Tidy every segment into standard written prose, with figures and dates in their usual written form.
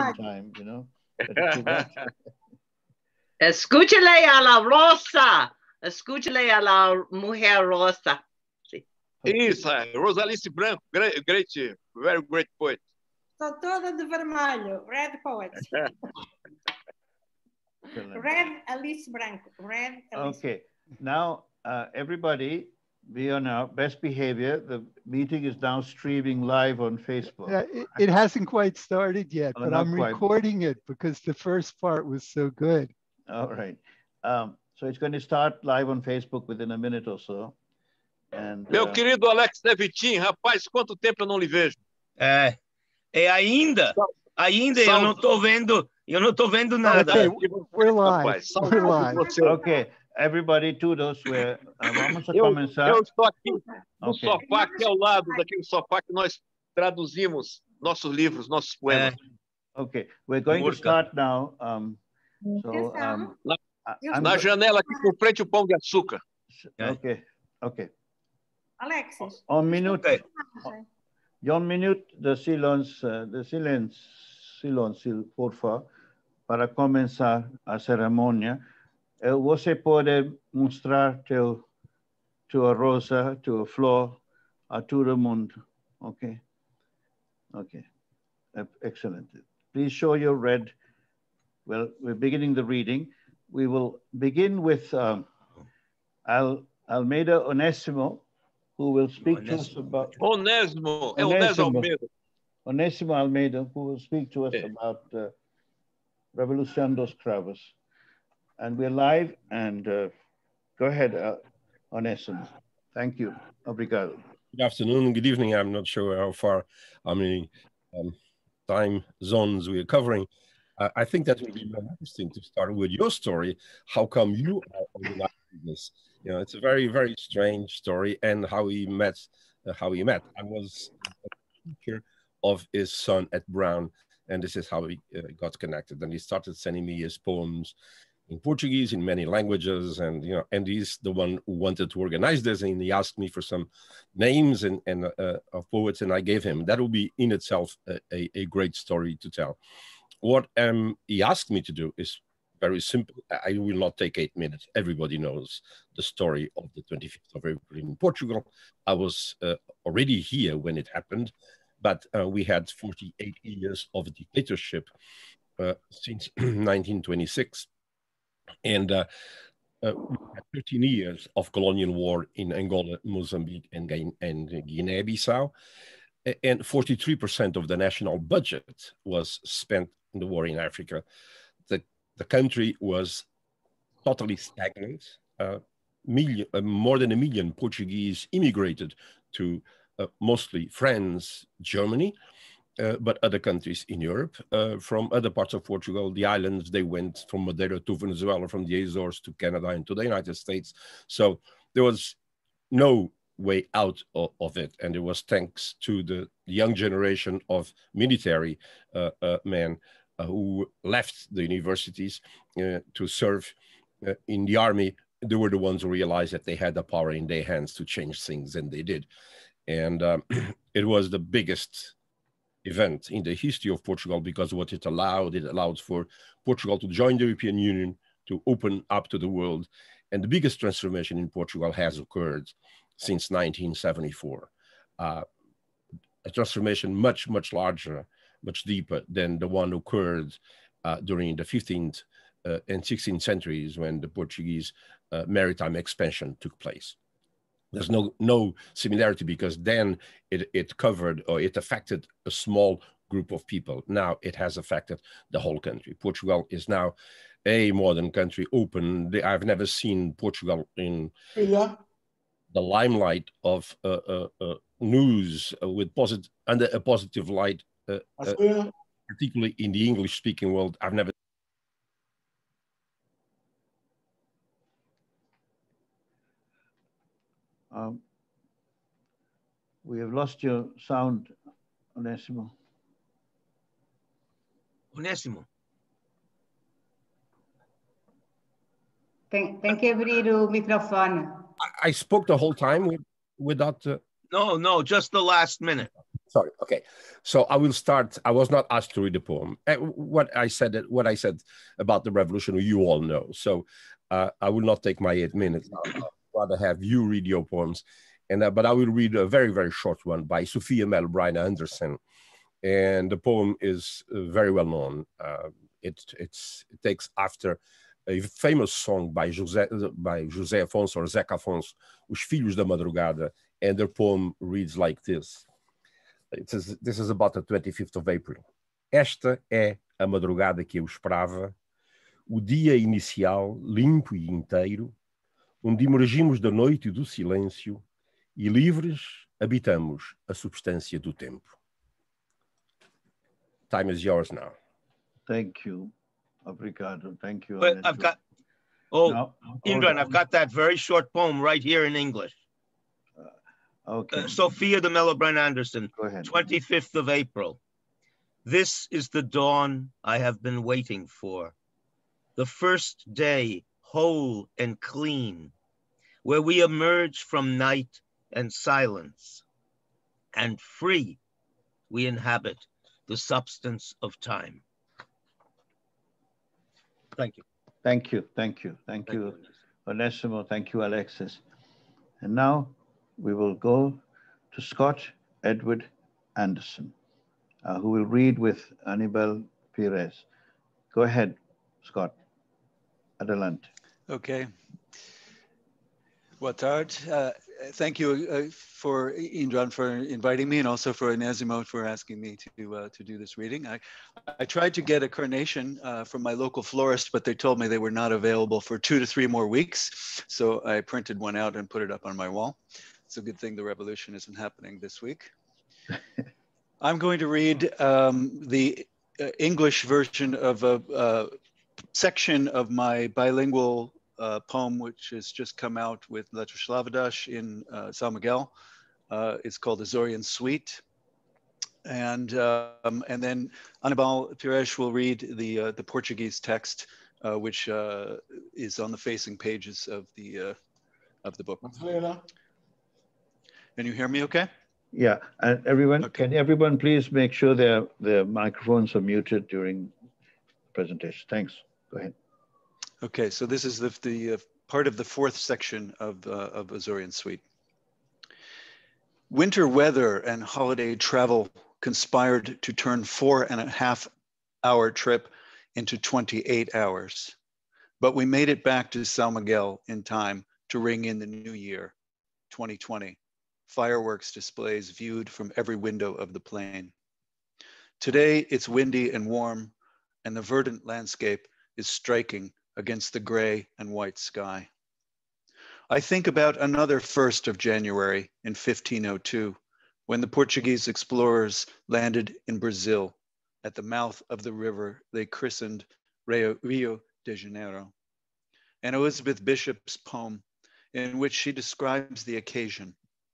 one time, you know. But if you want... Escúchale a la rosa. Escúchale a la mujer rosa. Sí. Isso, Rosalice Branco, great, very great poet. Estou toda de vermelho. Red poet. Red Alice Branco. Red Alice. Okay, now everybody be on our best behavior. The meeting is now streaming live on Facebook. Yeah, it hasn't quite started yet, but I'm quite. recording it because the first part was so good. All right. So it's going to start live on Facebook within a minute or so. And, Meu querido Alex Nevitin, rapaz, quanto tempo eu não lhe vejo. Ainda eu não tô vendo nada. Okay, we're live. We're live. Okay, everybody, todos, vamos a começar. Eu estou aqui no sofá, aqui ao lado daquele sofá que nós traduzimos nossos livros, nossos poemas. Okay, we're going to start now. Na janela aqui por frente o Pão de Açúcar. Okay. Alexis. Un minute, de silêncio, por favor, para começar a cerimônia. Você pode mostrar tua rosa, tua flor a todo mundo, okay? Okay, excellent. Please show your red. Well, we're beginning the reading. We will begin with Almeida Onésimo, who will speak to us about... Onésimo Almeida, who will speak to us about Revolución dos Cravos. And we're live, and go ahead, Onésimo. Thank you. Obrigado. Good afternoon, good evening. I'm not sure how many time zones we are covering. I think that would be more interesting to start with your story. How come you are organizing this? You know, it's a very, very strange story, and how he met. I was a teacher of his son at Brown, and this is how he got connected. And he started sending me his poems in Portuguese, in many languages, and and he's the one who wanted to organize this, and he asked me for some names and of poets, and I gave him. That will be in itself a great story to tell. What he asked me to do is very simple. I will not take 8 minutes. Everybody knows the story of the 25th of April in Portugal. I was already here when it happened, but we had 48 years of dictatorship since 1926. And 13 years of colonial war in Angola, Mozambique, and Guinea-Bissau. And 43% of the national budget was spent in the war in Africa. The country was totally stagnant. More than 1 million Portuguese immigrated to mostly France, Germany, but other countries in Europe. From other parts of Portugal, the islands, they went from Madeira to Venezuela, from the Azores to Canada and to the United States. So there was no way out of it. And it was thanks to the young generation of military men who left the universities to serve in the army. They were the ones who realized that they had the power in their hands to change things, and they did. And it was the biggest event in the history of Portugal, because what it allowed for Portugal to join the European Union, to open up to the world. And the biggest transformation in Portugal has occurred since 1974. A transformation much, much larger, much deeper than the one occurred during the 15th and 16th centuries, when the Portuguese maritime expansion took place. There's no similarity, because then it covered, or it affected, a small group of people. Now it has affected the whole country. Portugal is now a modern country, open. I've never seen Portugal in the limelight of news with under a positive light, particularly in the English-speaking world. I've never. We have lost your sound, Onésimo. Onésimo. Tem que abrir o microfone. I spoke the whole time without... No, just the last minute. Sorry. Okay. So I will start. I was not asked to read the poem. What I said about the revolution, you all know. So I will not take my 8 minutes. I'd rather have you read your poems. But I will read a very, very short one by Sophia Mel Bryna Anderson. And the poem is very well known. It takes after a famous song by José Afonso or Zeca Afonso, Os Filhos da Madrugada. And the poem reads like this. This is about the 25th of April. Esta é a madrugada que eu esperava, o dia inicial, limpo e inteiro, onde emergimos da noite e do silêncio e livres habitamos a substância do tempo. Time is yours now. Thank you. Obrigado. Thank you. But I've got, Indran, I've got that very short poem right here in English. Okay. Sophia de Mello Bryna Anderson, Go ahead. 25th of April. This is the dawn I have been waiting for. The first day, whole and clean, where we emerge from night and silence, and free we inhabit the substance of time. Thank you. Thank you. Thank you. Thank you, Onésimo. Thank you, Alexis. And now we will go to Scott Edward Anderson, who will read with Anibal Pires. Go ahead, Scott. Adelante. Okay. Boa tarde. Thank you for Indran for inviting me, and also for Onésimo for asking me to do this reading. I tried to get a carnation from my local florist, but they told me they were not available for 2 to 3 more weeks. So I printed one out and put it up on my wall. It's a good thing the revolution isn't happening this week. I'm going to read the English version of a section of my bilingual poem, which has just come out with Letras Lavradas in São Miguel. It's called Azorian Suite. And then Anibal Pires will read the Portuguese text, which is on the facing pages of the book. Can you hear me okay? Yeah, and everyone, okay. Can everyone please make sure their microphones are muted during the presentation? Thanks. Go ahead. Okay, so this is the part of the 4th section of Azorian Suite. Winter weather and holiday travel conspired to turn 4.5-hour trip into 28 hours. But we made it back to São Miguel in time to ring in the new year, 2020. Fireworks displays viewed from every window of the plane. Today, it's windy and warm, and the verdant landscape is striking against the gray and white sky. I think about another 1st of January in 1502, when the Portuguese explorers landed in Brazil at the mouth of the river they christened Rio de Janeiro, and Elizabeth Bishop's poem in which she describes the occasion.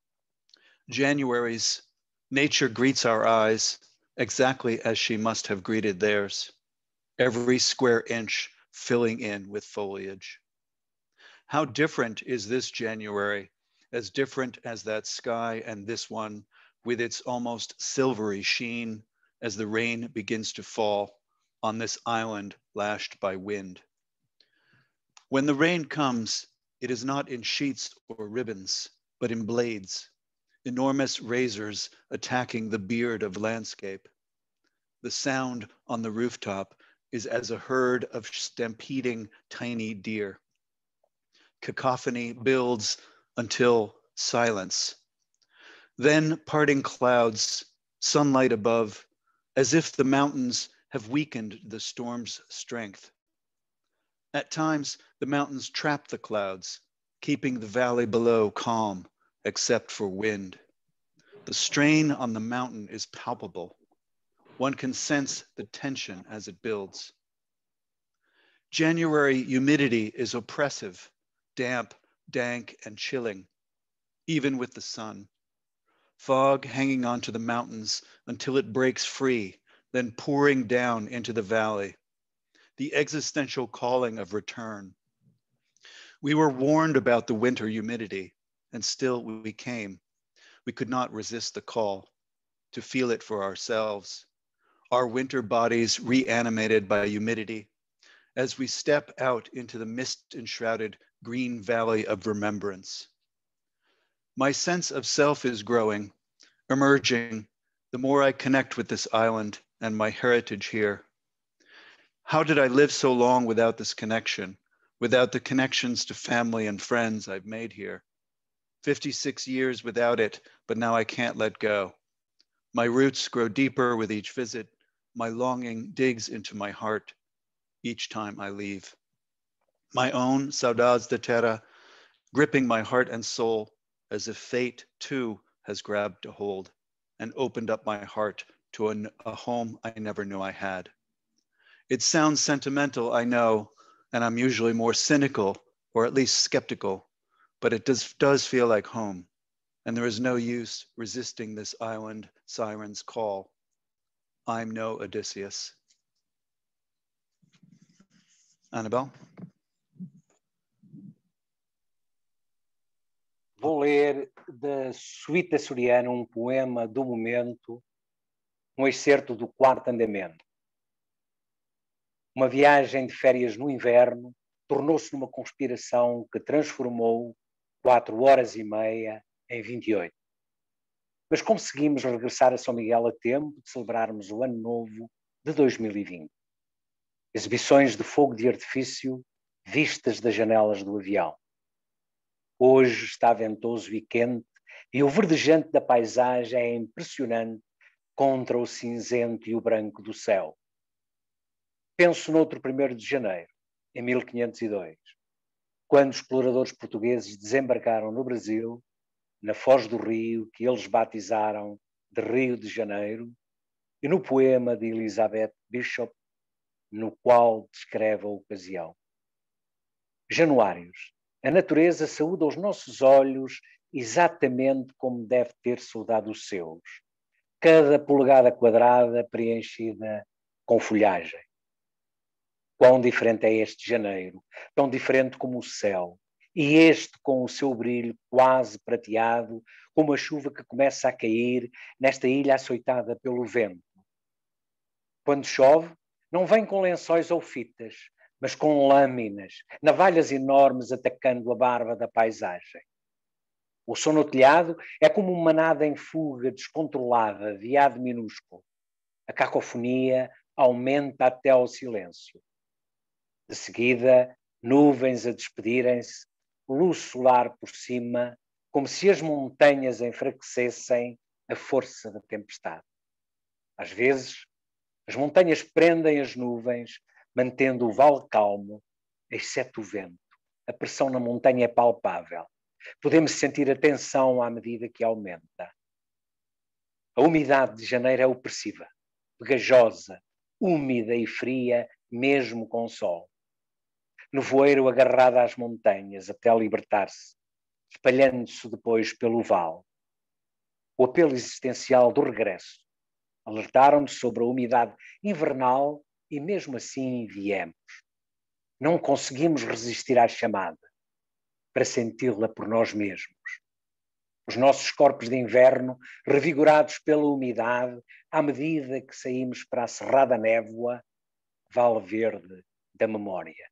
January's nature greets our eyes exactly as she must have greeted theirs, every square inch filling in with foliage. How different is this January, as different as that sky and this one with its almost silvery sheen as the rain begins to fall on this island lashed by wind. When the rain comes, it is not in sheets or ribbons, but in blades, enormous razors attacking the beard of landscape. The sound on the rooftop is as a herd of stampeding tiny deer. Cacophony builds until silence. Then parting clouds, sunlight above, as if the mountains have weakened the storm's strength. At times, the mountains trap the clouds, keeping the valley below calm, except for wind. The strain on the mountain is palpable. One can sense the tension as it builds. January humidity is oppressive, damp, dank, and chilling, even with the sun. Fog hanging onto the mountains until it breaks free, then pouring down into the valley. The existential calling of return. We were warned about the winter humidity, and still we came. We could not resist the call to feel it for ourselves, our winter bodies reanimated by humidity, as we step out into the mist-enshrouded green valley of remembrance. My sense of self is growing, emerging, the more I connect with this island and my heritage here. How did I live so long without this connection, without the connections to family and friends I've made here? 56 years without it, but now I can't let go. My roots grow deeper with each visit. My longing digs into my heart each time I leave. My own saudades de terra, gripping my heart and soul as if fate too has grabbed a hold and opened up my heart to a home I never knew I had. It sounds sentimental, I know, and I'm usually more cynical or at least skeptical, but it does feel like home, and there is no use resisting this island siren's call. I'm no Odysseus. Annabelle? Vou ler da Suíta Açoriana um poema do momento, um excerto do quarto andamento. Uma viagem de férias no inverno tornou-se numa conspiração que transformou 4 horas e meia em 28. Mas conseguimos regressar a São Miguel a tempo de celebrarmos o Ano Novo de 2020. Exibições de fogo de artifício vistas das janelas do avião. Hoje está ventoso e quente e o verdejante da paisagem é impressionante contra o cinzento e o branco do céu. Penso noutro 1º de janeiro, em 1502, quando os exploradores portugueses desembarcaram no Brasil, na foz do rio que eles batizaram de Rio de Janeiro, e no poema de Elizabeth Bishop, no qual descreve a ocasião. Januários, a natureza saúda os nossos olhos exatamente como deve ter saudado os seus. Cada polegada quadrada preenchida com folhagem. Quão diferente é este janeiro, tão diferente como o céu, e este com o seu brilho quase prateado, como a chuva que começa a cair nesta ilha açoitada pelo vento. Quando chove, não vem com lençóis ou fitas, mas com lâminas, navalhas enormes atacando a barba da paisagem. O som no telhado é como uma manada em fuga descontrolada de ave minúsculo. A cacofonia aumenta até ao silêncio. De seguida, nuvens a despedirem-se, luz solar por cima, como se as montanhas enfraquecessem a força da tempestade. Às vezes, as montanhas prendem as nuvens, mantendo o vale calmo, exceto o vento. A pressão na montanha é palpável. Podemos sentir a tensão à medida que aumenta. A umidade de janeiro é opressiva, pegajosa, úmida e fria, mesmo com sol. Nevoeiro agarrado às montanhas até libertar-se, espalhando-se depois pelo vale. O apelo existencial do regresso. Alertaram-nos sobre a umidade invernal e mesmo assim viemos. Não conseguimos resistir à chamada para senti-la por nós mesmos. Os nossos corpos de inverno, revigorados pela umidade, à medida que saímos para a cerrada névoa, vale verde da memória.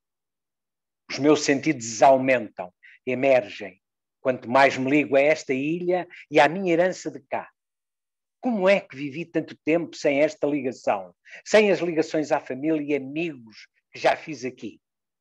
Os meus sentidos aumentam, emergem, quanto mais me ligo a esta ilha e à minha herança de cá. Como é que vivi tanto tempo sem esta ligação, sem as ligações à família e amigos que já fiz aqui?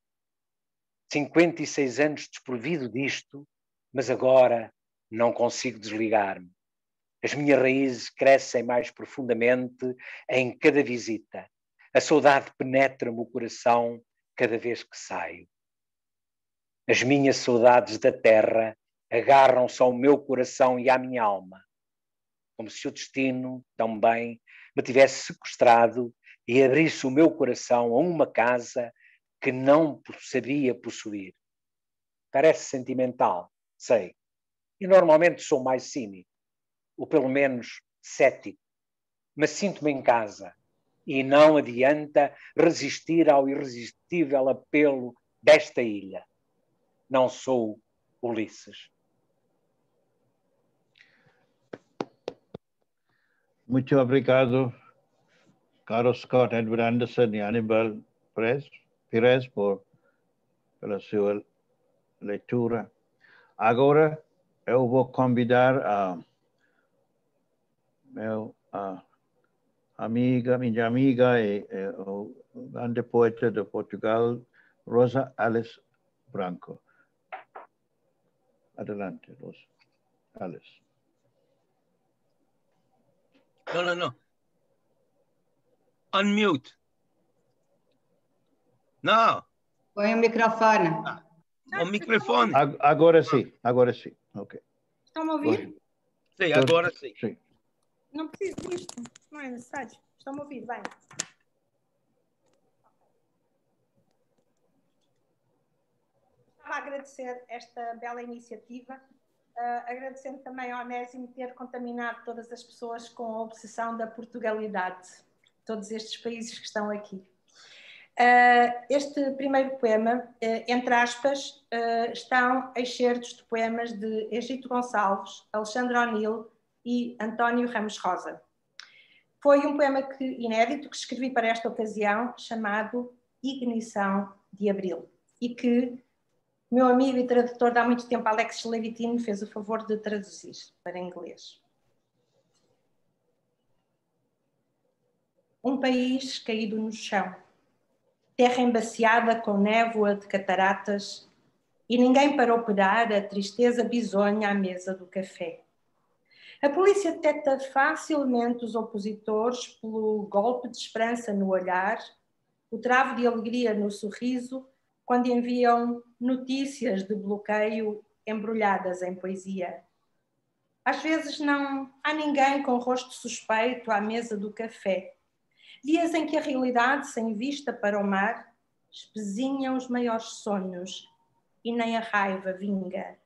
56 anos desprovido disto, mas agora não consigo desligar-me. As minhas raízes crescem mais profundamente em cada visita. A saudade penetra-me o coração cada vez que saio. As minhas saudades da terra agarram-se ao meu coração e à minha alma, como se o destino também me tivesse sequestrado e abrisse o meu coração a uma casa que não sabia possuir. Parece sentimental, sei, e normalmente sou mais cínico, ou pelo menos cético, mas sinto-me em casa e não adianta resistir ao irresistível apelo desta ilha. Não sou Ulisses. Muito obrigado, Carlos Scott, Edward Anderson e Aníbal Pires pela sua leitura. Agora eu vou convidar a minha amiga e o grande poeta de Portugal, Rosa Alice Branco. Adelante, Rosa Alice. No. Unmute. No. Põe o microfone. O microfone. Agora sim. Ok. Estão a ouvir? Sim, agora sim. Sim. Não preciso disto. Não é necessário. Estão a ouvir, bem. Estava a agradecer esta bela iniciativa, agradecendo também ao Onésimo ter contaminado todas as pessoas com a obsessão da Portugalidade, todos estes países que estão aqui. Este primeiro poema, entre aspas, estão excertos de poemas de Egito Gonçalves, Alexandre O'Neill e António Ramos Rosa. Foi um poema inédito que escrevi para esta ocasião, chamado Ignição de Abril, e que o meu amigo e tradutor de há muito tempo, Alexis Levitine, fez o favor de traduzir para inglês. Um país caído no chão, terra embaciada com névoa de cataratas, e ninguém para operar a tristeza bisonha à mesa do café. A polícia detecta facilmente os opositores pelo golpe de esperança no olhar, o travo de alegria no sorriso, quando enviam notícias de bloqueio embrulhadas em poesia. Às vezes não há ninguém com rosto suspeito à mesa do café. Dias em que a realidade, sem vista para o mar, espezinha os maiores sonhos e nem a raiva vinga.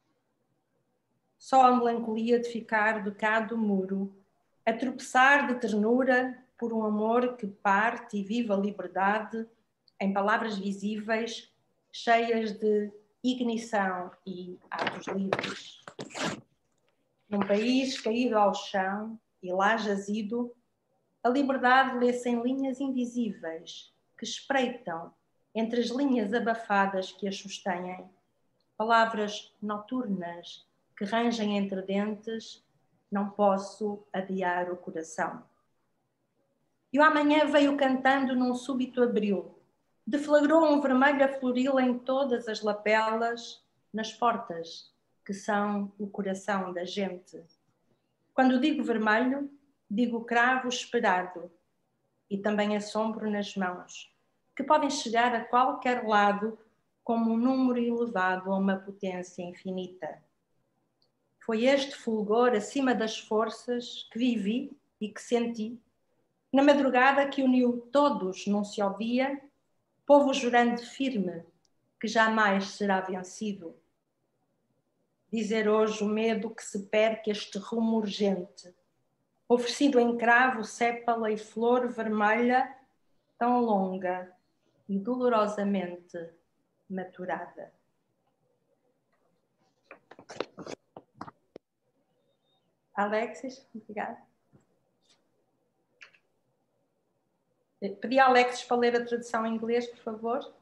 Só a melancolia de ficar do cá do muro, a tropeçar de ternura por um amor que parte e vive a liberdade em palavras visíveis, cheias de ignição e atos livres. Num país caído ao chão e lá jazido, a liberdade lê-se em linhas invisíveis que espreitam entre as linhas abafadas que a sustêm, palavras noturnas que rangem entre dentes, não posso adiar o coração. E o amanhã veio cantando num súbito abril, deflagrou um vermelho afloril em todas as lapelas, nas portas, que são o coração da gente. Quando digo vermelho, digo cravo esperado e também assombro nas mãos, que podem chegar a qualquer lado como um número elevado a uma potência infinita. Foi este fulgor acima das forças que vivi e que senti, na madrugada que uniu todos num só dia, povo jurando firme que jamais será vencido. Dizer hoje o medo que se perca este rumo urgente, oferecido em cravo, sépala e flor vermelha, tão longa e dolorosamente maturada. Alexis, obrigada. Pedi a Alexis para ler a tradução em inglês, por favor.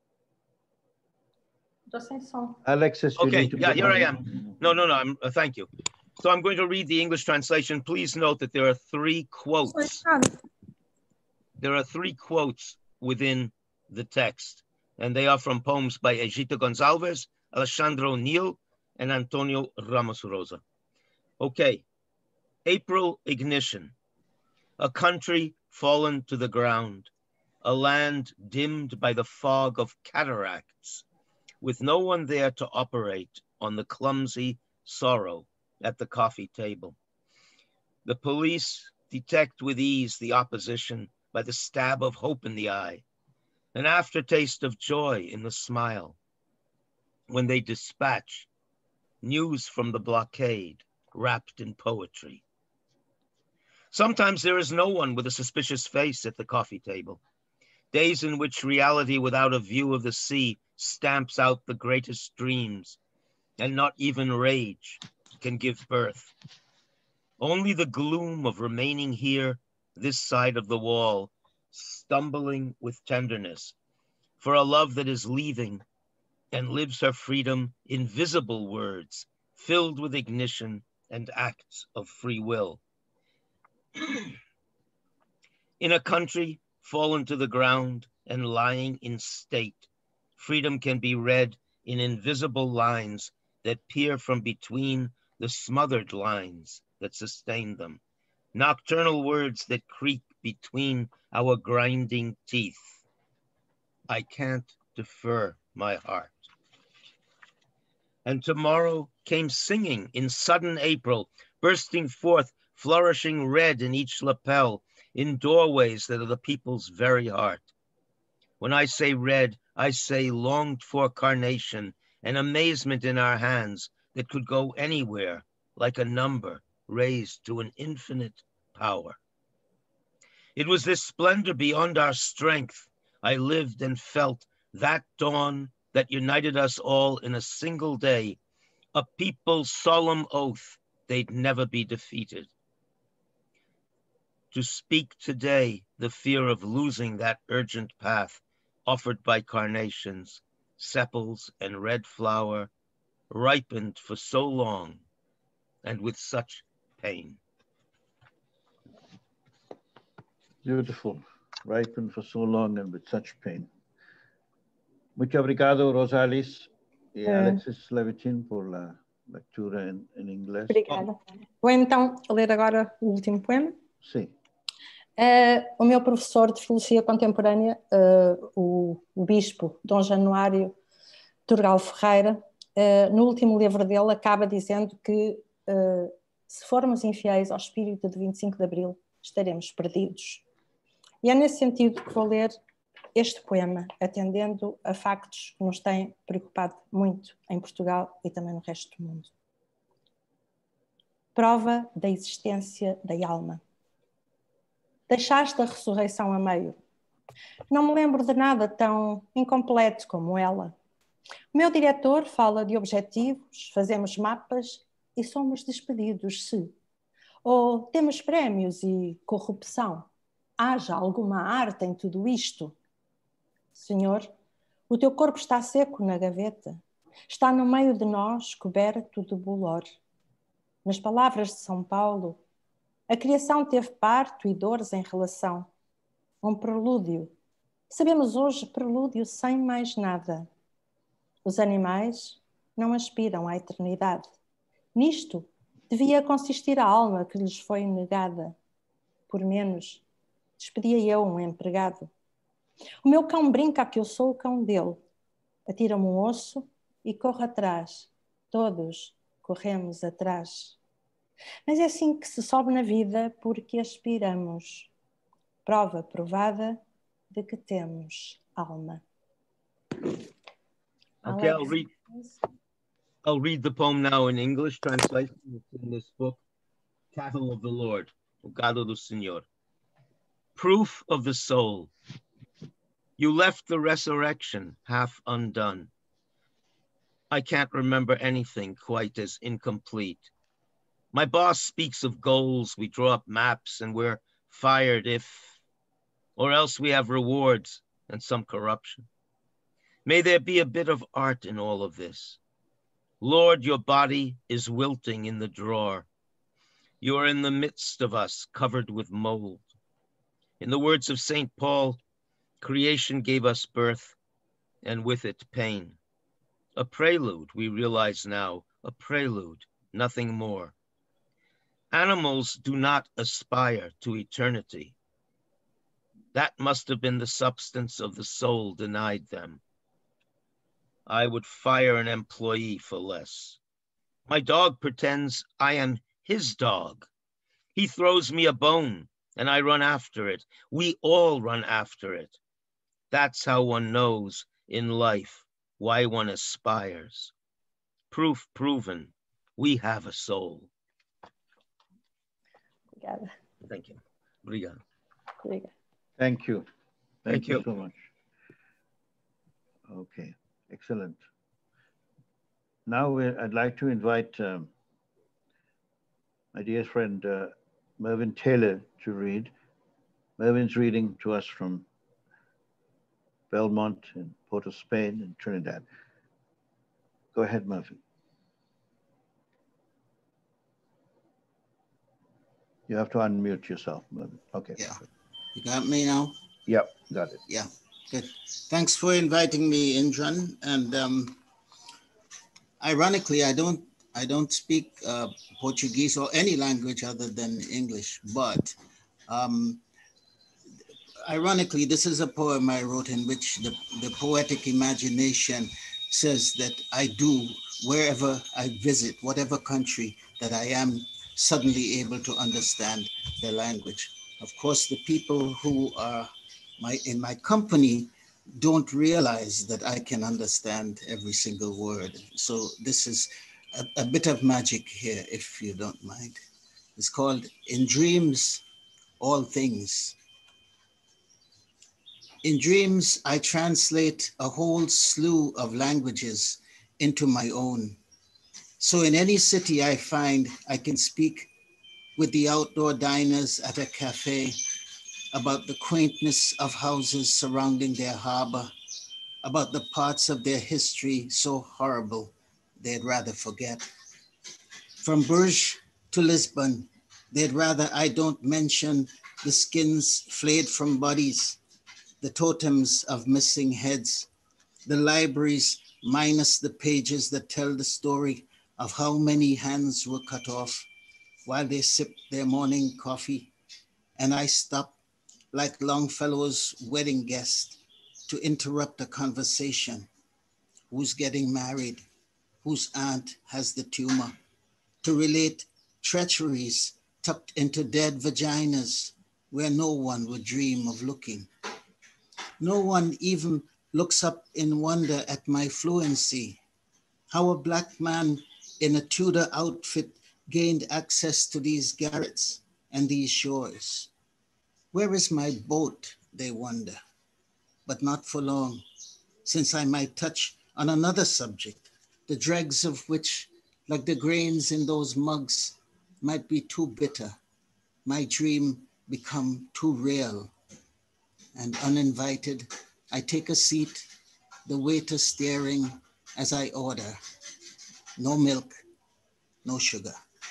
Estou sem som. Alexis, okay, yeah, here I am. No, thank you. So I'm going to read the English translation. Please note that there are 3 quotes. There are 3 quotes within the text, and they are from poems by Egito Gonçalves, Alexandre O'Neill, and Antonio Ramos Rosa. Okay, April ignition, a country fallen to the ground, a land dimmed by the fog of cataracts, with no one there to operate on the clumsy sorrow at the coffee table. The police detect with ease the opposition by the stab of hope in the eye, an aftertaste of joy in the smile, when they dispatch news from the blockade wrapped in poetry. Sometimes there is no one with a suspicious face at the coffee table. Days in which reality without a view of the sea stamps out the greatest dreams, and not even rage can give birth. Only the gloom of remaining here, this side of the wall, stumbling with tenderness, for a love that is leaving and lives her freedom in visible words, filled with ignition and acts of free will. In a country fallen to the ground and lying in state, freedom can be read in invisible lines that peer from between the smothered lines that sustain them, nocturnal words that creak between our grinding teeth. I can't defer my heart. And tomorrow came singing in sudden April, bursting forth, flourishing red in each lapel, in doorways that are the people's very heart. When I say red, I say longed for carnation, an amazement in our hands that could go anywhere, like a number raised to an infinite power. It was this splendor beyond our strength I lived and felt that dawn that united us all in a single day, a people's solemn oath they'd never be defeated. To speak today the fear of losing that urgent path offered by carnations, sepals, and red flower, ripened for so long and with such pain. Beautiful. Ripened for so long and with such pain. Muito obrigado, Rosalis e Alexis Levitin, por la lectura em inglês. Obrigada. Vou então ler agora o último poema. Sim. O meu professor de filosofia contemporânea, o bispo Dom Januário Turgal Ferreira, no último livro dele acaba dizendo que se formos infiéis ao espírito de 25 de Abril, estaremos perdidos. E é nesse sentido que vou ler este poema, atendendo a factos que nos têm preocupado muito em Portugal e também no resto do mundo. Prova da existência da alma. Deixaste a ressurreição a meio. Não me lembro de nada tão incompleto como ela. O meu diretor fala de objetivos, fazemos mapas e somos despedidos se. Ou temos prémios e corrupção. Haja alguma arte em tudo isto? Senhor, o teu corpo está seco na gaveta. Está no meio de nós, coberto de bolor. Nas palavras de São Paulo, a criação teve parto e dores em relação. Um prelúdio. Sabemos hoje prelúdio sem mais nada. Os animais não aspiram à eternidade. Nisto devia consistir a alma que lhes foi negada. Por menos, despedia eu um empregado. O meu cão brinca que eu sou o cão dele. Atira-me um osso e corre atrás. Todos corremos atrás. Mas é assim que se sobe na vida porque aspiramos. Prova provada de que temos alma. Okay, I'll read the poem now in English translation. It's in this book, Cattle of the Lord, O Gado do Senhor. Proof of the soul. You left the resurrection half undone. I can't remember anything quite as incomplete. My boss speaks of goals, we draw up maps, and we're fired if, or else we have rewards and some corruption. May there be a bit of art in all of this. Lord, your body is wilting in the drawer. You are in the midst of us, covered with mold. In the words of St. Paul, creation gave us birth, and with it pain. A prelude, we realize now, a prelude, nothing more. Animals do not aspire to eternity. That must have been the substance of the soul denied them. I would fire an employee for less. My dog pretends I am his dog. He throws me a bone and I run after it. We all run after it. That's how one knows in life why one aspires. Proof proven, we have a soul. Obrigada. Thank you. Obrigado. Obrigada. Thank you. Thank you so much. Okay, excellent. Now I'd like to invite my dear friend Mervyn Taylor to read. Mervyn's reading to us from Belmont in Port of Spain and Trinidad. Go ahead, Mervyn. You have to unmute yourself, Mervyn. Okay. Yeah. You got me now? Yep, got it. Yeah, good. Thanks for inviting me, Indran. And ironically, I don't speak Portuguese or any language other than English, but ironically, this is a poem I wrote in which the poetic imagination says that I do, wherever I visit, whatever country that I am suddenly able to understand their language. Of course, the people who are in my company don't realize that I can understand every single word. So this is a bit of magic here, if you don't mind. It's called In Dreams, All Things. In dreams, I translate a whole slew of languages into my own. So in any city I find, I can speak with the outdoor diners at a cafe about the quaintness of houses surrounding their harbor, about the parts of their history so horrible they'd rather forget. From Bruges to Lisbon, they'd rather I don't mention the skins flayed from bodies, the totems of missing heads, the libraries minus the pages that tell the story of how many hands were cut off while they sipped their morning coffee. And I stop like Longfellow's wedding guest to interrupt a conversation. Who's getting married? Whose aunt has the tumor? To relate treacheries tucked into dead vaginas where no one would dream of looking. No one even looks up in wonder at my fluency, how a Black man in a Tudor outfit gained access to these garrets and these shores. Where is my boat, they wonder, but not for long, since I might touch on another subject, the dregs of which, like the grains in those mugs, might be too bitter, my dream become too real. And uninvited, I take a seat, the waiter staring as I order. No milk, no sugar.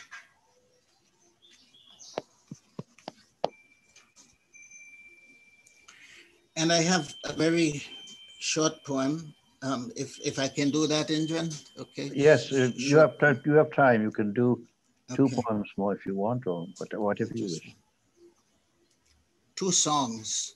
And I have a very short poem, if I can do that, Indran, okay? Yes, you have time. You can do two poems more if you want, or whatever you wish. Two songs.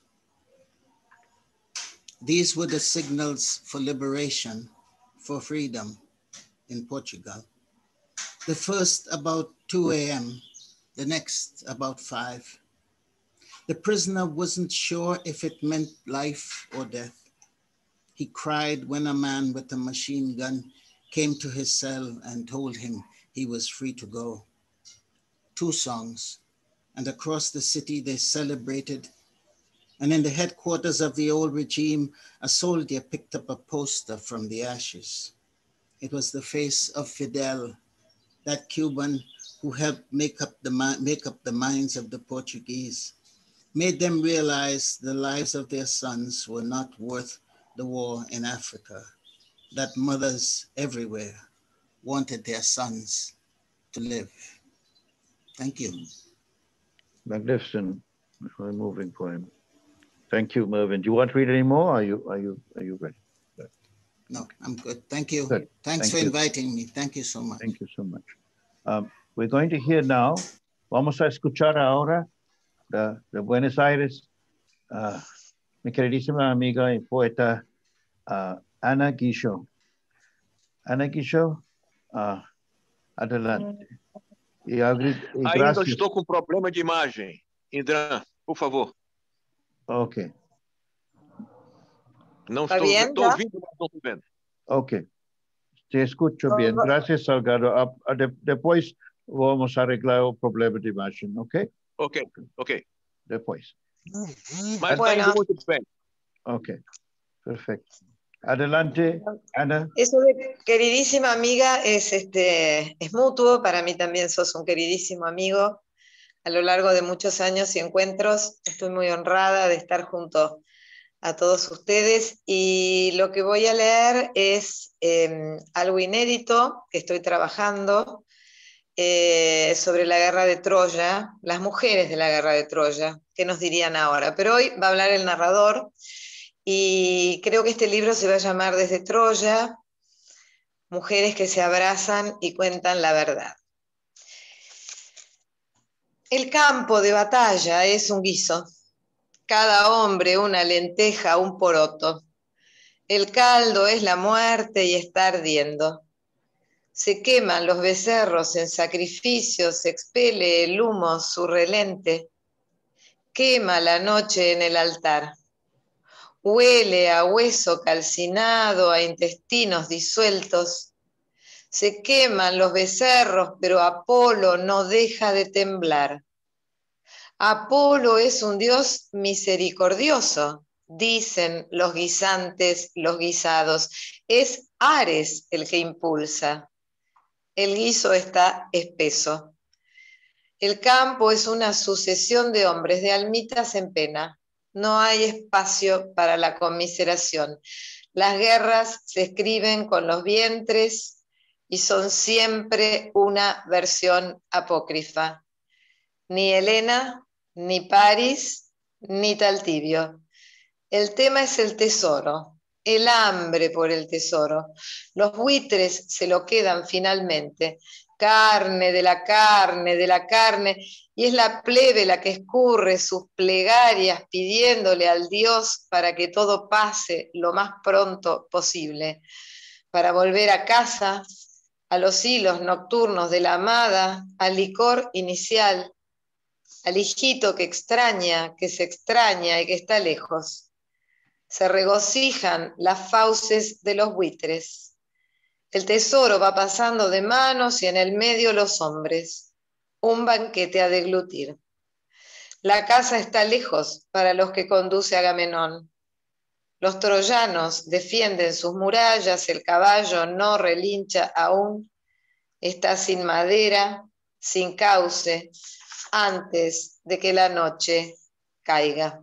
These were the signals for liberation, for freedom in Portugal. The first about 2 a.m., the next about 5. The prisoner wasn't sure if it meant life or death. He cried when a man with a machine gun came to his cell and told him he was free to go. 2 songs, and across the city they celebrated. And in the headquarters of the old regime, a soldier picked up a poster from the ashes. It was the face of Fidel, that Cuban who helped make up the minds of the Portuguese, made them realize the lives of their sons were not worth the war in Africa, that mothers everywhere wanted their sons to live. Thank you. Magnificent, moving poem. Thank you, Mervyn. Do you want to read any more? Are you ready? Good. No, I'm good. Thank you. Good. Thanks for inviting me. Thank you so much. Thank you so much. We're going to hear now. Vamos a escuchar ahora de Buenos Aires, mi queridísima amiga y poeta Ana Guichot. Ana Guichot, adelante. Ainda estou com problema de imagem. Indran, por favor. Ok. Não estou ouvindo, mas não estou vendo. Ok. Te escucho bien. Gracias, Salgado. Depois vamos arreglar o problema de imagem, ok? Ok. Depois. Mas está indo muito bem. Ok, perfeito. Adelante, Ana. Eso de queridísima amiga es mutuo. Para mí también sos un queridísimo amigo. A lo largo de muchos años y encuentros, estoy muy honrada de estar junto a todos ustedes. Y lo que voy a leer es algo inédito que estoy trabajando sobre la guerra de Troya, las mujeres de la guerra de Troya. ¿Qué nos dirían ahora? Pero hoy va a hablar el narrador. Y creo que este libro se va a llamar Desde Troya, mujeres que se abrazan y cuentan la verdad. El campo de batalla es un guiso, cada hombre una lenteja, un poroto. El caldo es la muerte y está ardiendo. Se queman los becerros en sacrificio, se expele el humo surrelente. Quema la noche en el altar. Huele a hueso calcinado, a intestinos disueltos. Se queman los becerros, pero Apolo no deja de temblar. Apolo es un dios misericordioso, dicen los guisantes, los guisados. Es Ares el que impulsa. El guiso está espeso. El campo es una sucesión de hombres, de almitas en pena. No hay espacio para la conmiseración. Las guerras se escriben con los vientres y son siempre una versión apócrifa. Ni Helena, ni París, ni Taltibio. El tema es el tesoro, el hambre por el tesoro. Los buitres se lo quedan finalmente. Carne de la carne, de la carne, y es la plebe la que escurre sus plegarias pidiéndole al Dios para que todo pase lo más pronto posible, para volver a casa, a los hilos nocturnos de la amada, al licor inicial, al hijito que extraña, que se extraña y que está lejos. Se regocijan las fauces de los buitres. El tesoro va pasando de manos y en el medio los hombres. Un banquete a deglutir. La casa está lejos para los que conduce Agamenón. Los troyanos defienden sus murallas, el caballo no relincha aún. Está sin madera, sin cauce, antes de que la noche caiga.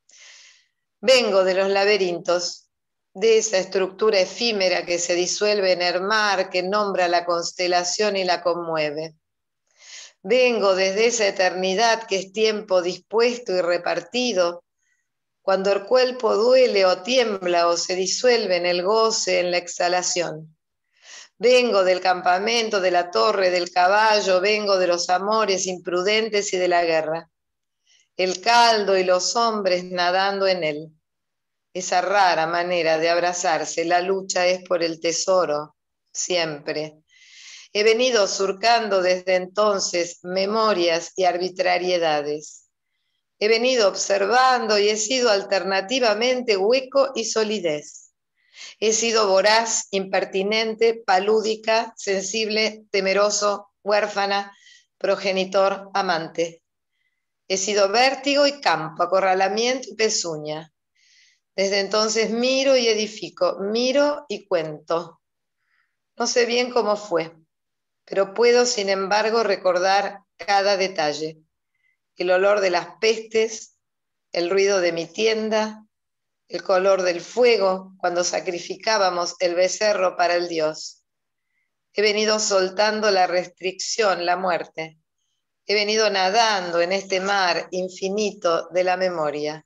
Vengo de los laberintos, de esa estructura efímera que se disuelve en el mar, que nombra la constelación y la conmueve. Vengo desde esa eternidad que es tiempo dispuesto y repartido, cuando el cuerpo duele o tiembla o se disuelve en el goce, en la exhalación. Vengo del campamento, de la torre, del caballo, vengo de los amores imprudentes y de la guerra. El caldo y los hombres nadando en él. Esa rara manera de abrazarse, la lucha es por el tesoro, siempre. He venido surcando desde entonces memorias y arbitrariedades. He venido observando y he sido alternativamente hueco y solidez. He sido voraz, impertinente, palúdica, sensible, temeroso, huérfana, progenitor, amante. He sido vértigo y campo, acorralamiento y pezuña. Desde entonces miro y edifico, miro y cuento. No sé bien cómo fue, pero puedo, sin embargo, recordar cada detalle. El olor de las pestes, el ruido de mi tienda, el color del fuego cuando sacrificábamos el becerro para el Dios. He venido soltando la restricción, la muerte. He venido nadando en este mar infinito de la memoria.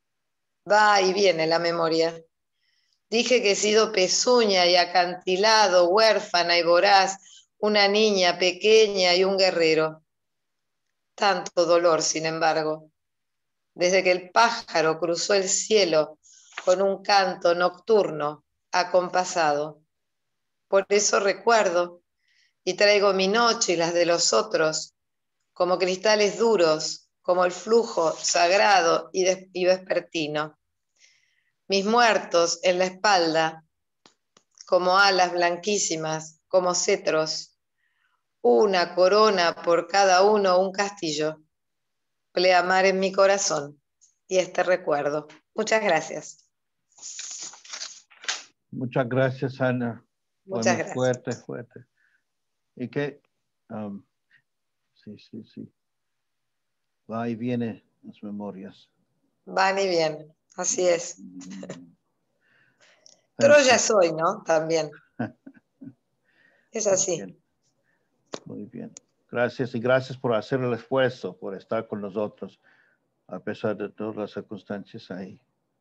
Va y viene la memoria. Dije que he sido pezuña y acantilado, huérfana y voraz, una niña pequeña y un guerrero. Tanto dolor, sin embargo, desde que el pájaro cruzó el cielo con un canto nocturno acompasado. Por eso recuerdo y traigo mi noche y las de los otros como cristales duros, como el flujo sagrado y vespertino. Mis muertos en la espalda, como alas blanquísimas, como cetros, una corona por cada uno, un castillo, pleamar en mi corazón y este recuerdo. Muchas gracias. Muchas gracias, Ana. Muchas Fue gracias. fuerte, fuerte. Y que, sí. Va y viene las memorias. Van y vienen, así es. Troya soy, ¿no? También. Es así. Muy bien. Gracias y gracias por hacer el esfuerzo, por estar con nosotros, a pesar de todas las circunstancias ahí.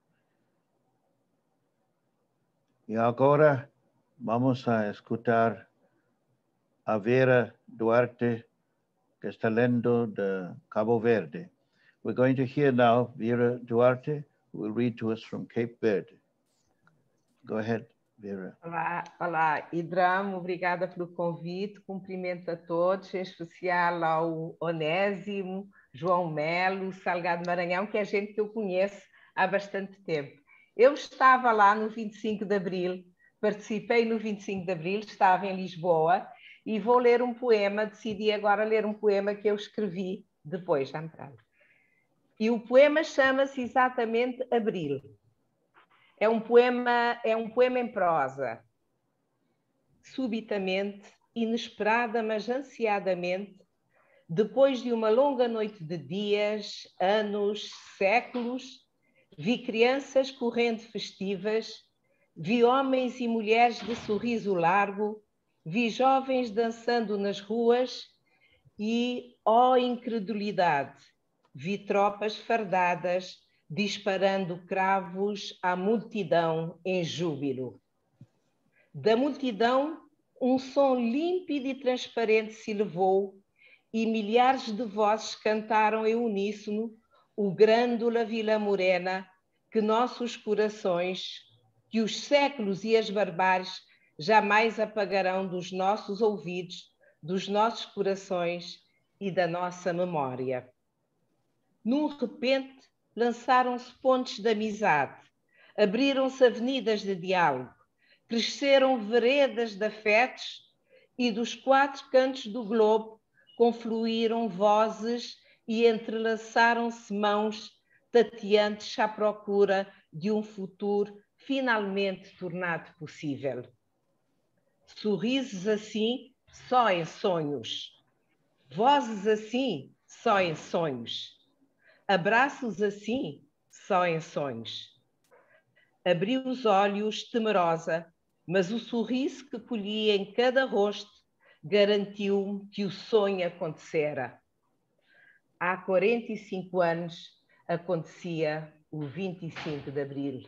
Y ahora vamos a escuchar a Vera Duarte, que está leyendo de Cabo Verde. We're going to hear now Vera Duarte, who will read to us from Cape Verde. Go ahead, Vera. Olá, Idram, obrigada pelo convite, cumprimento a todos, em especial ao Onésimo, João Melo, Salgado Maranhão, que é gente que eu conheço há bastante tempo. Eu estava lá no 25 de Abril, participei no 25 de Abril, estava em Lisboa, e vou ler um poema, decidi agora ler um poema que eu escrevi depois, já me trago. E o poema chama-se exatamente Abril. É um poema em prosa. Subitamente, inesperada, mas ansiadamente, depois de uma longa noite de dias, anos, séculos, vi crianças correndo festivas, vi homens e mulheres de sorriso largo, vi jovens dançando nas ruas e, ó incredulidade, vi tropas fardadas disparando cravos à multidão em júbilo. Da multidão, um som límpido e transparente se elevou e milhares de vozes cantaram em uníssono o Grândola Vila Morena, que nossos corações, que os séculos e as barbáries jamais apagarão dos nossos ouvidos, dos nossos corações e da nossa memória. Num repente, lançaram-se pontes de amizade, abriram-se avenidas de diálogo, cresceram veredas de afetos e dos quatro cantos do globo confluíram vozes e entrelaçaram-se mãos tateantes à procura de um futuro finalmente tornado possível. Sorrisos assim, só em sonhos. Vozes assim, só em sonhos. Abraços assim, só em sonhos. Abri os olhos temerosa, mas o sorriso que colhi em cada rosto garantiu-me que o sonho acontecera. Há 45 anos acontecia o 25 de Abril.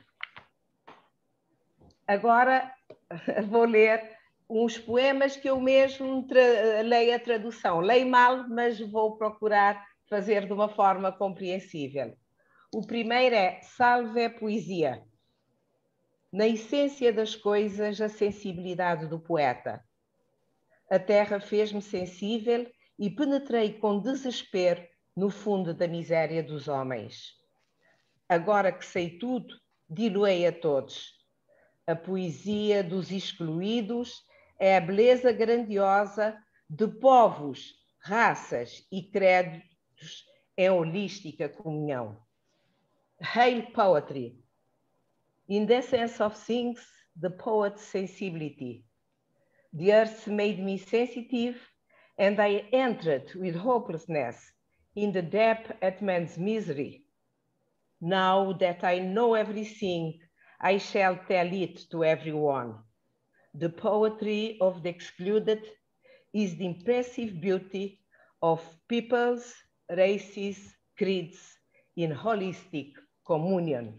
Agora vou ler uns poemas que eu mesmo leio a tradução. Leio mal, mas vou procurar fazer de uma forma compreensível. O primeiro é Salve a Poesia. Na essência das coisas, a sensibilidade do poeta. A terra fez-me sensível e penetrei com desespero no fundo da miséria dos homens. Agora que sei tudo, diluei a todos. A poesia dos excluídos é a beleza grandiosa de povos, raças e credos em holística comunhão. Hail poetry! In the essence of things, the poet's sensibility. The earth made me sensitive, and I entered with hopelessness in the depth at man's misery. Now that I know everything, I shall tell it to everyone. The poetry of the excluded is the impressive beauty of peoples, races, creeds in holistic communion.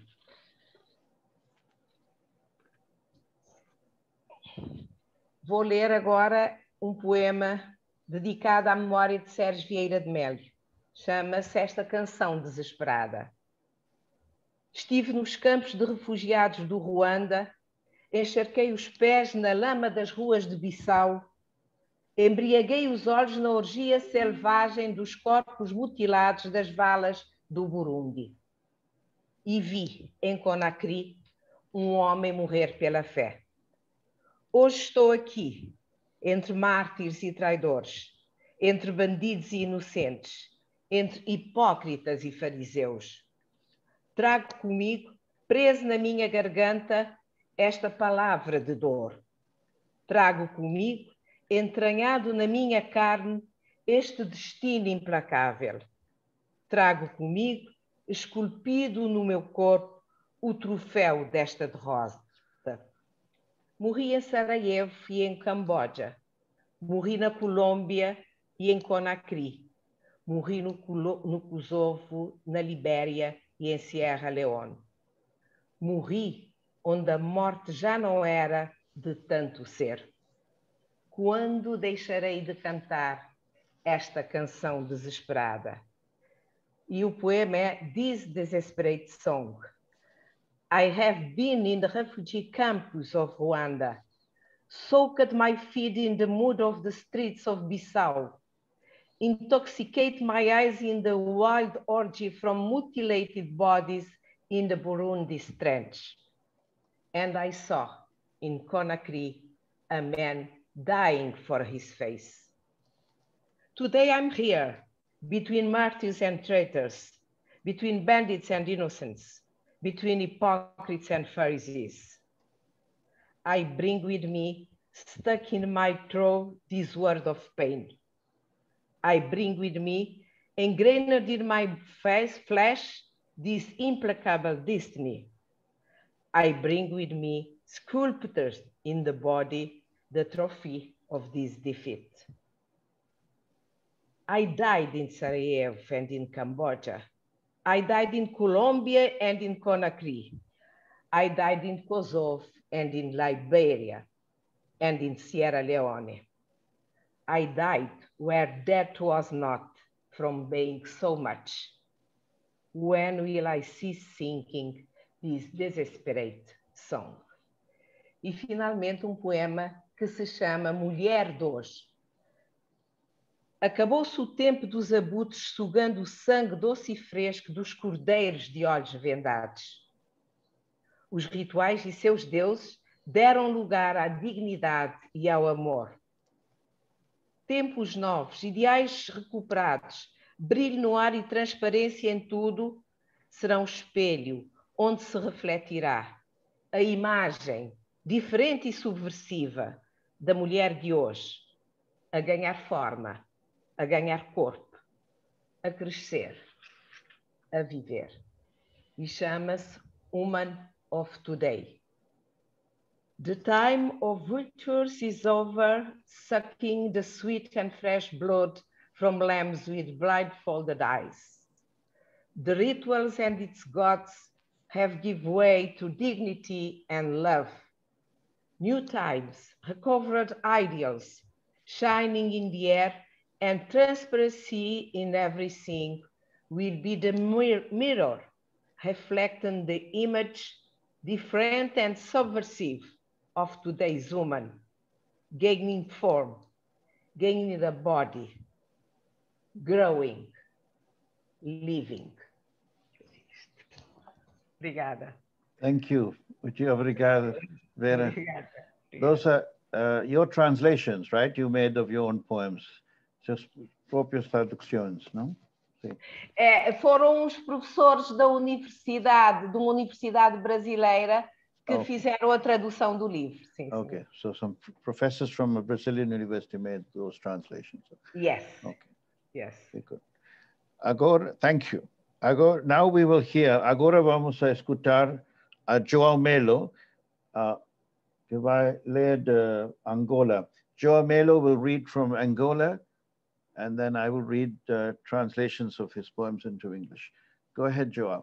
Vou ler agora um poema dedicado à memória de Sérgio Vieira de Melo. Chama-se Esta Canção Desesperada. Estive nos campos de refugiados do Ruanda, encharquei os pés na lama das ruas de Bissau, embriaguei os olhos na orgia selvagem dos corpos mutilados das valas do Burundi. E vi, em Conakry, um homem morrer pela fé. Hoje estou aqui, entre mártires e traidores, entre bandidos e inocentes, entre hipócritas e fariseus. Trago comigo, preso na minha garganta, esta palavra de dor. Trago comigo, entranhado na minha carne, este destino implacável. Trago comigo, esculpido no meu corpo, o troféu desta derrota. Morri em Sarajevo e em Camboja. Morri na Colômbia e em Conakry. Morri no Kosovo, na Libéria e em Sierra Leone. Morri onde a morte já não era de tanto ser. Quando deixarei de cantar esta canção desesperada? E o poema é This Desperate Song. I have been in the refugee campus of Rwanda, soaked my feet in the mud of the streets of Bissau, intoxicate my eyes in the wild orgy from mutilated bodies in the Burundi trench. And I saw in Conakry a man dying for his faith. Today I'm here, between martyrs and traitors, between bandits and innocents, between hypocrites and Pharisees. I bring with me, stuck in my throat, this word of pain. I bring with me, ingrained in my flesh, this implacable destiny. I bring with me, sculptors in the body, the trophy of this defeat. I died in Sarajevo and in Cambodia. I died in Colombia and in Conakry. I died in Kosovo and in Liberia and in Sierra Leone. I died where death was not, from being so much. When will I cease singing this desperate song? E finalmente poema que se chama Mulher de Hoje. Acabou-se o tempo dos abutres sugando o sangue doce e fresco dos cordeiros de olhos vendados. Os rituais e seus deuses deram lugar à dignidade e ao amor. Tempos novos, ideais recuperados, brilho no ar e transparência em tudo, serão espelho onde se refletirá a imagem diferente e subversiva da mulher de hoje, a ganhar forma, a ganhar corpo, a crescer, a viver. E chama-se Woman of Today. The time of virtues is over, sucking the sweet and fresh blood from lambs with blindfolded eyes. The rituals and its gods have given way to dignity and love. New times, recovered ideals, shining in the air, and transparency in everything will be the mirror, reflecting the image, different and subversive, of today's woman, gaining form, gaining a body, growing, living. Obrigada. Thank you. Muito obrigado, Vera. Obrigada. Those are your translations, right? You made of your own poems. Just próprias traduções, não? Sim. Foram os professores da universidade, de uma universidade brasileira, que fizeram a tradução do livro. Sim, okay, so some professors from a Brazilian university made those translations. Yes. Okay. Yes. Very good. Agora, thank you. Agora, now we will hear. Agora vamos a escutar a João Melo, que vai ler de Angola. João Melo will read from Angola, and then I will read translations of his poems into English. Go ahead, João.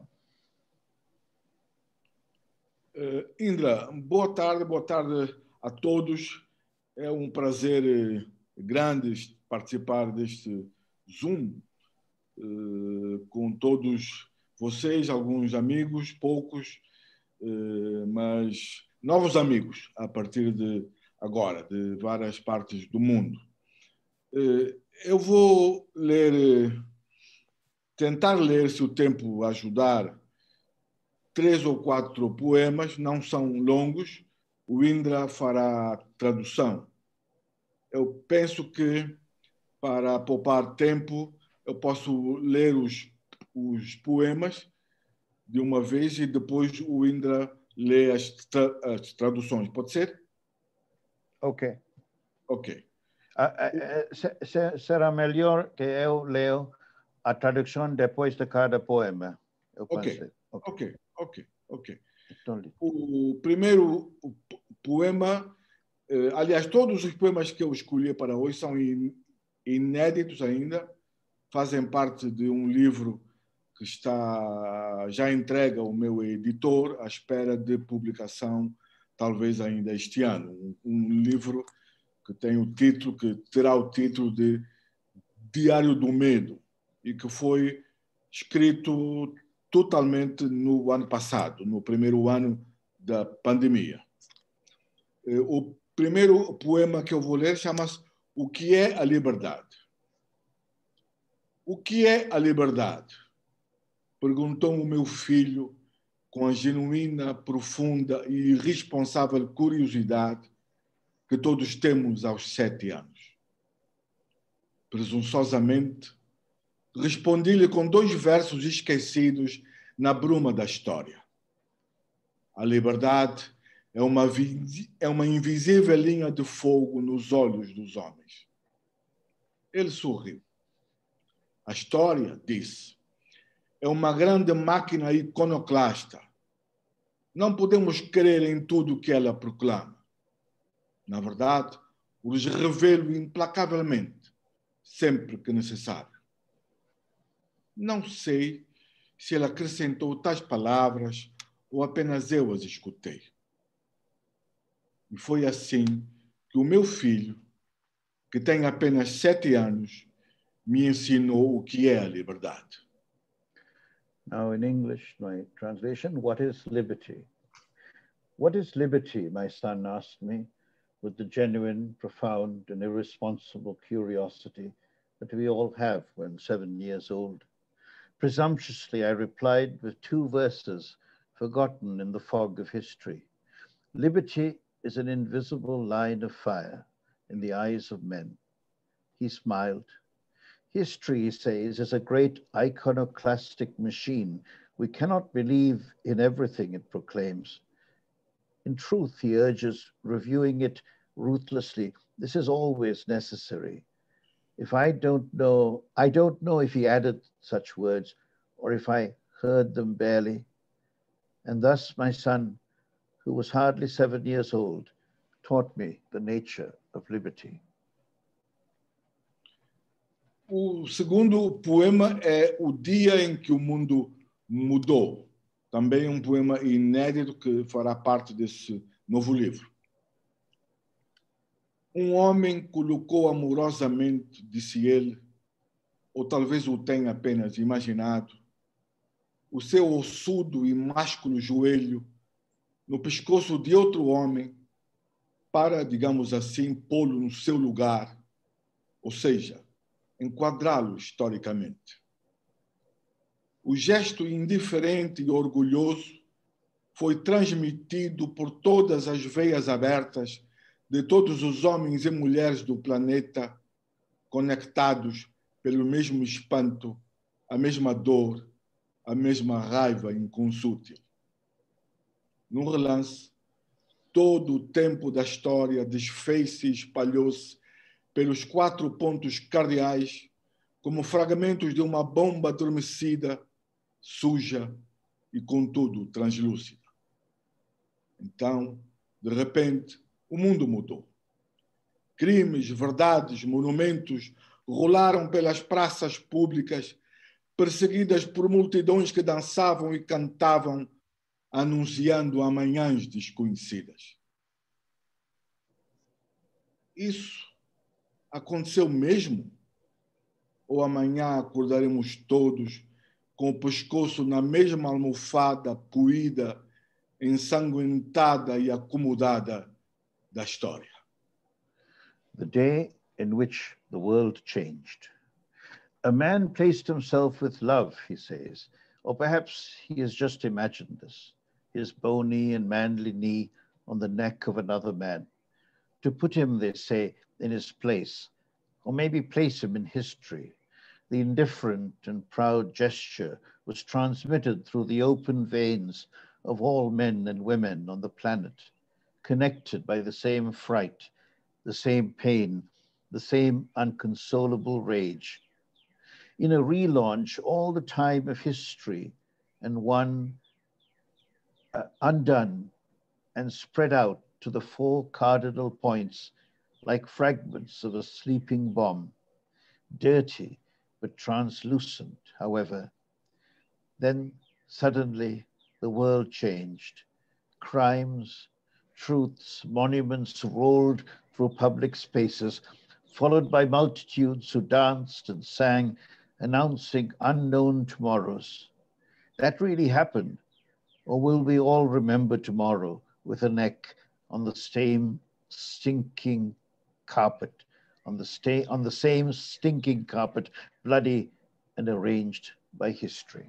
Indra, boa tarde a todos. É um prazer grande participar deste Zoom com todos vocês, alguns amigos, poucos, mas novos amigos a partir de agora, de várias partes do mundo. Eu vou tentar ler, se o tempo ajudar, 3 ou 4 poemas, não são longos, o Indra fará a tradução. Eu penso que, para poupar tempo, eu posso ler os poemas de uma vez e depois o Indra ler as traduções. Pode ser? Ok. Ok. Será melhor que eu leio a tradução depois de cada poema. Eu pensei. Ok. Então, o primeiro poema, aliás, todos os poemas que eu escolhi para hoje são inéditos ainda, fazem parte de um livro que está já entregue ao meu editor, à espera de publicação, talvez ainda este ano. Um livro que tem o título, que terá o título de Diário do Medo, e que foi escrito totalmente no ano passado, no primeiro ano da pandemia. O primeiro poema que eu vou ler chama-se O que é a liberdade? O que é a liberdade? Perguntou o meu filho com a genuína, profunda e irresponsável curiosidade que todos temos aos 7 anos. Presunçosamente, respondi-lhe com 2 versos esquecidos na bruma da história. A liberdade é uma invisível linha de fogo nos olhos dos homens. Ele sorriu. A história, disse, é uma grande máquina iconoclasta. Não podemos crer em tudo o que ela proclama. Na verdade, os revelo implacavelmente, sempre que necessário. Não sei se ele acrescentou tais palavras ou apenas eu as escutei. E foi assim que o meu filho, que tem apenas 7 anos, me ensinou o que é a liberdade. Now in English, my translation, what is liberty? What is liberty, my son asked me, with the genuine, profound, and irresponsible curiosity that we all have when 7 years old. Presumptuously, I replied with 2 verses forgotten in the fog of history. Liberty is an invisible line of fire in the eyes of men. He smiled. History, he says, is a great iconoclastic machine. We cannot believe in everything it proclaims. In truth, he urges, reviewing it ruthlessly, this is always necessary. If I don't know if he added such words or if I heard them barely. And thus my son, who was hardly 7 years old, taught me the nature of liberty. O segundo poema é O Dia em que o Mundo Mudou. Também um poema inédito que fará parte desse novo livro. Um homem colocou amorosamente, disse ele, ou talvez o tenha apenas imaginado, o seu ossudo e másculo joelho no pescoço de outro homem para, digamos assim, pô-lo no seu lugar, ou seja, enquadrá-lo historicamente. O gesto indiferente e orgulhoso foi transmitido por todas as veias abertas de todos os homens e mulheres do planeta, conectados pelo mesmo espanto, a mesma dor, a mesma raiva inconsútil. Num relance, todo o tempo da história desfez-se e espalhou-se pelos 4 pontos cardeais como fragmentos de uma bomba adormecida, suja e, contudo, translúcida. Então, de repente, o mundo mudou. Crimes, verdades, monumentos rolaram pelas praças públicas, perseguidas por multidões que dançavam e cantavam, anunciando amanhãs desconhecidas. Isso aconteceu mesmo? Ou amanhã acordaremos todos com o pescoço na mesma almofada poída, ensanguentada e acomodada da história? The day in which the world changed. A man placed himself with love, he says, or perhaps he has just imagined this, his bony and manly knee on the neck of another man, to put him, they say, in his place, or maybe place him in history. The indifferent and proud gesture was transmitted through the open veins of all men and women on the planet, connected by the same fright, the same pain, the same unconsolable rage. In a relaunch, all the time of history and one undone and spread out to the 4 cardinal points like fragments of a sleeping bomb, dirty but translucent, however. Then suddenly the world changed. Crimes, truths, monuments rolled through public spaces, followed by multitudes who danced and sang, announcing unknown tomorrows. That really happened, or will we all remember tomorrow with a neck on the same stinking carpet, on the same stinking carpet, bloody and arranged by history?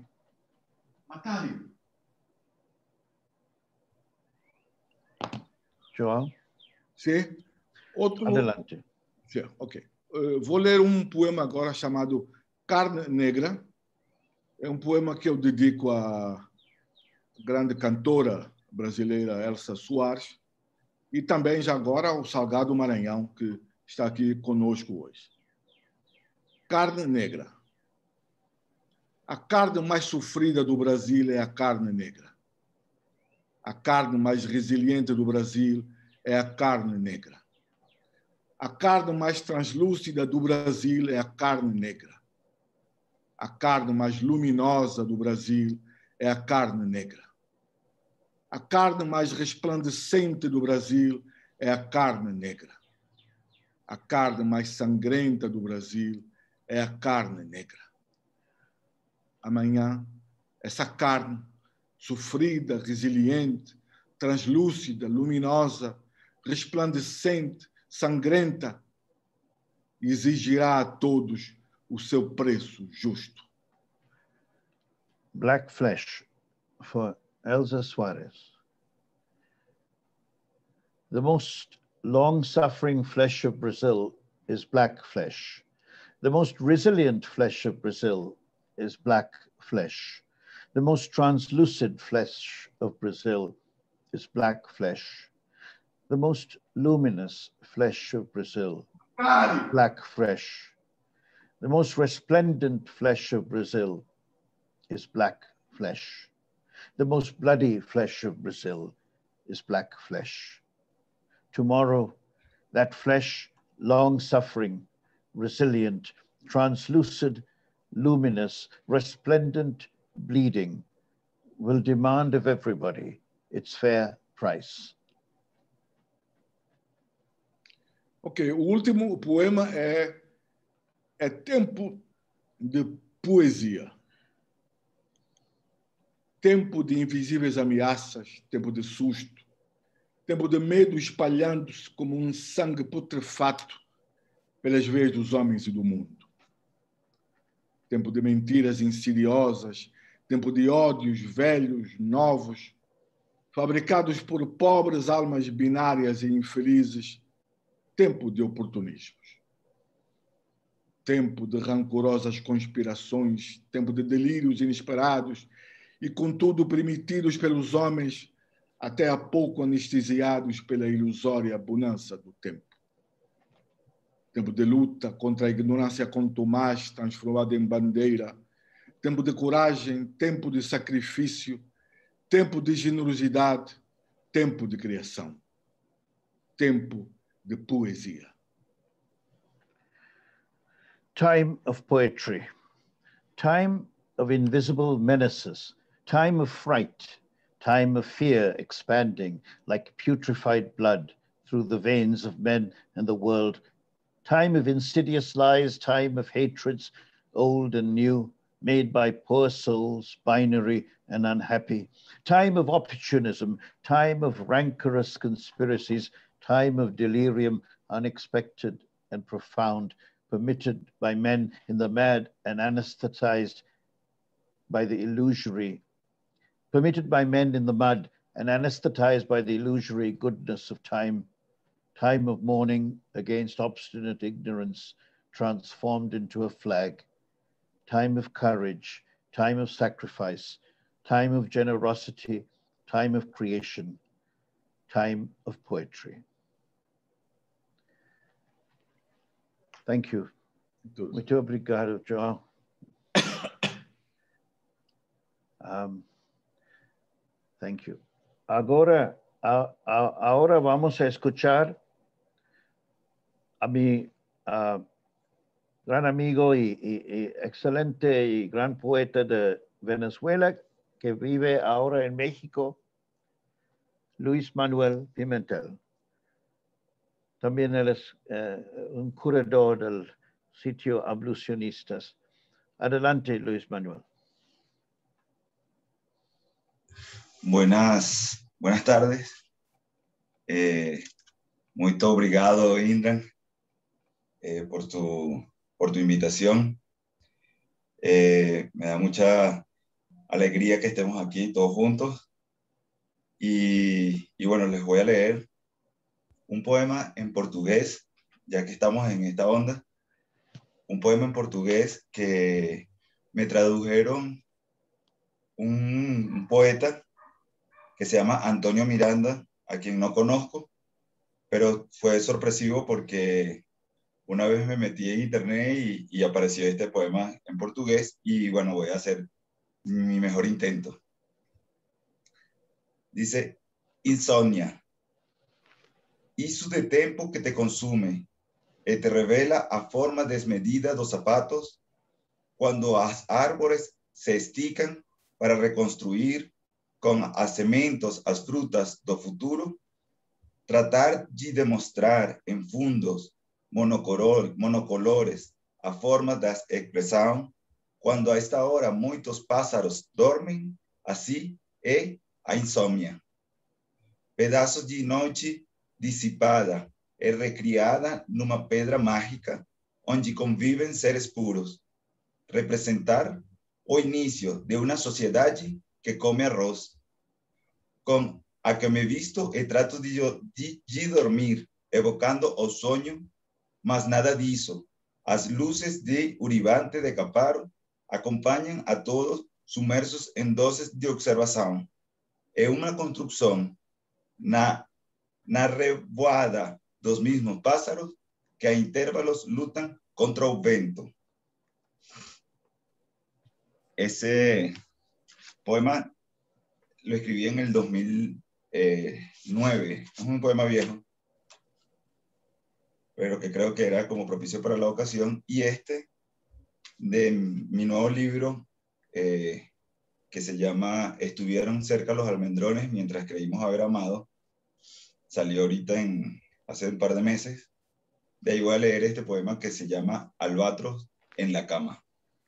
João? Sim. Outro... Adelante. Sim, ok. Vou ler um poema agora chamado Carne Negra. É um poema que eu dedico à grande cantora brasileira Elsa Soares e também, já agora, ao Salgado Maranhão, que está aqui conosco hoje. Carne Negra. A carne mais sofrida do Brasil é a carne negra. A carne mais resiliente do Brasil é a carne negra. A carne mais translúcida do Brasil é a carne negra. A carne mais luminosa do Brasil é a carne negra. A carne mais resplandecente do Brasil é a carne negra. A carne mais sangrenta do Brasil é a carne negra. Amanhã, essa carne sofrida, resiliente, translúcida, luminosa, resplandecente, sangrenta, exigirá a todos o seu preço justo. Black Flesh, for Elsa Soares. The most long-suffering flesh of Brazil is black flesh. The most resilient flesh of Brazil is black flesh. The most translucid flesh of Brazil is black flesh. The most luminous flesh of Brazil, black flesh. The most resplendent flesh of Brazil is black flesh. The most bloody flesh of Brazil is black flesh. Tomorrow, that flesh, long-suffering, resilient, translucid, luminous, resplendent, bleeding, will demand of everybody its fair price. Ok, o último poema é tempo de poesia. Tempo de invisíveis ameaças, tempo de susto, tempo de medo espalhando-se como um sangue putrefato pelas veias dos homens e do mundo. Tempo de mentiras insidiosas, tempo de ódios velhos, novos, fabricados por pobres almas binárias e infelizes, tempo de oportunismos. Tempo de rancorosas conspirações, tempo de delírios inesperados e, contudo, permitidos pelos homens, até há pouco anestesiados pela ilusória bonança do tempo. Tempo de luta contra a ignorância contumaz, transformada em bandeira. Tempo de coragem, tempo de sacrifício, tempo de generosidade, tempo de criação. Tempo de poesia. Time of poetry. Time of invisible menaces. Time of fright. Time of fear expanding like putrefied blood through the veins of men and the world. Time of insidious lies, time of hatreds, old and new, made by poor souls, binary and unhappy. Time of opportunism, time of rancorous conspiracies, time of delirium, unexpected and profound, permitted by men in the mad and anesthetized by the illusory, permitted by men in the mud and anesthetized by the illusory goodness of time. Time of mourning against obstinate ignorance transformed into a flag. Time of courage, time of sacrifice, time of generosity, time of creation, time of poetry. Thank you. Muito obrigado, João. Thank you. Ahora vamos a escuchar a mi gran amigo y excelente y gran poeta de Venezuela que vive ahora en México, Luis Manuel Pimentel. También él es un curador del sitio Ablucionistas. Adelante, Luis Manuel. Buenas tardes. Muito obrigado, Indra, por tu invitación. Me da mucha alegría que estemos aquí todos juntos. Y bueno, les voy a leer un poema en portugués, ya que estamos en esta onda. Un poema en portugués que me tradujeron un poeta que se llama Antonio Miranda, a quien no conozco, pero fue sorpresivo porque una vez me metí en internet y apareció este poema en portugués y bueno, voy a hacer mi mejor intento. Dice, insônia. Isso de tempo que te consume e te revela a forma desmedida dos sapatos quando as árvores se esticam para reconstruir com as sementes as frutas do futuro, tratar de demonstrar em fundos monocolores a forma da expressão, quando a esta hora muitos pássaros dormem, assim é a insônia. Pedaços de noite dissipada e recriada numa pedra mágica, onde convivem seres puros. Representar o início de uma sociedade que come arroz, com a que me visto e trato de dormir, evocando o sonho, mas nada disso. As luzes de Uribante de Caparo acompanham a todos submersos em doses de observação. É uma construção na revoada dos mesmos pássaros que a intervalos lutam contra o vento. Ese poema lo escribí en el 2009. Es un poema viejo, pero que creo que era como propicio para la ocasión. Y este, de mi nuevo libro, que se llama Estuvieron cerca los almendrones mientras creímos haber amado, salió ahorita hace un par de meses. De ahí voy a leer este poema que se llama Albatros en la cama.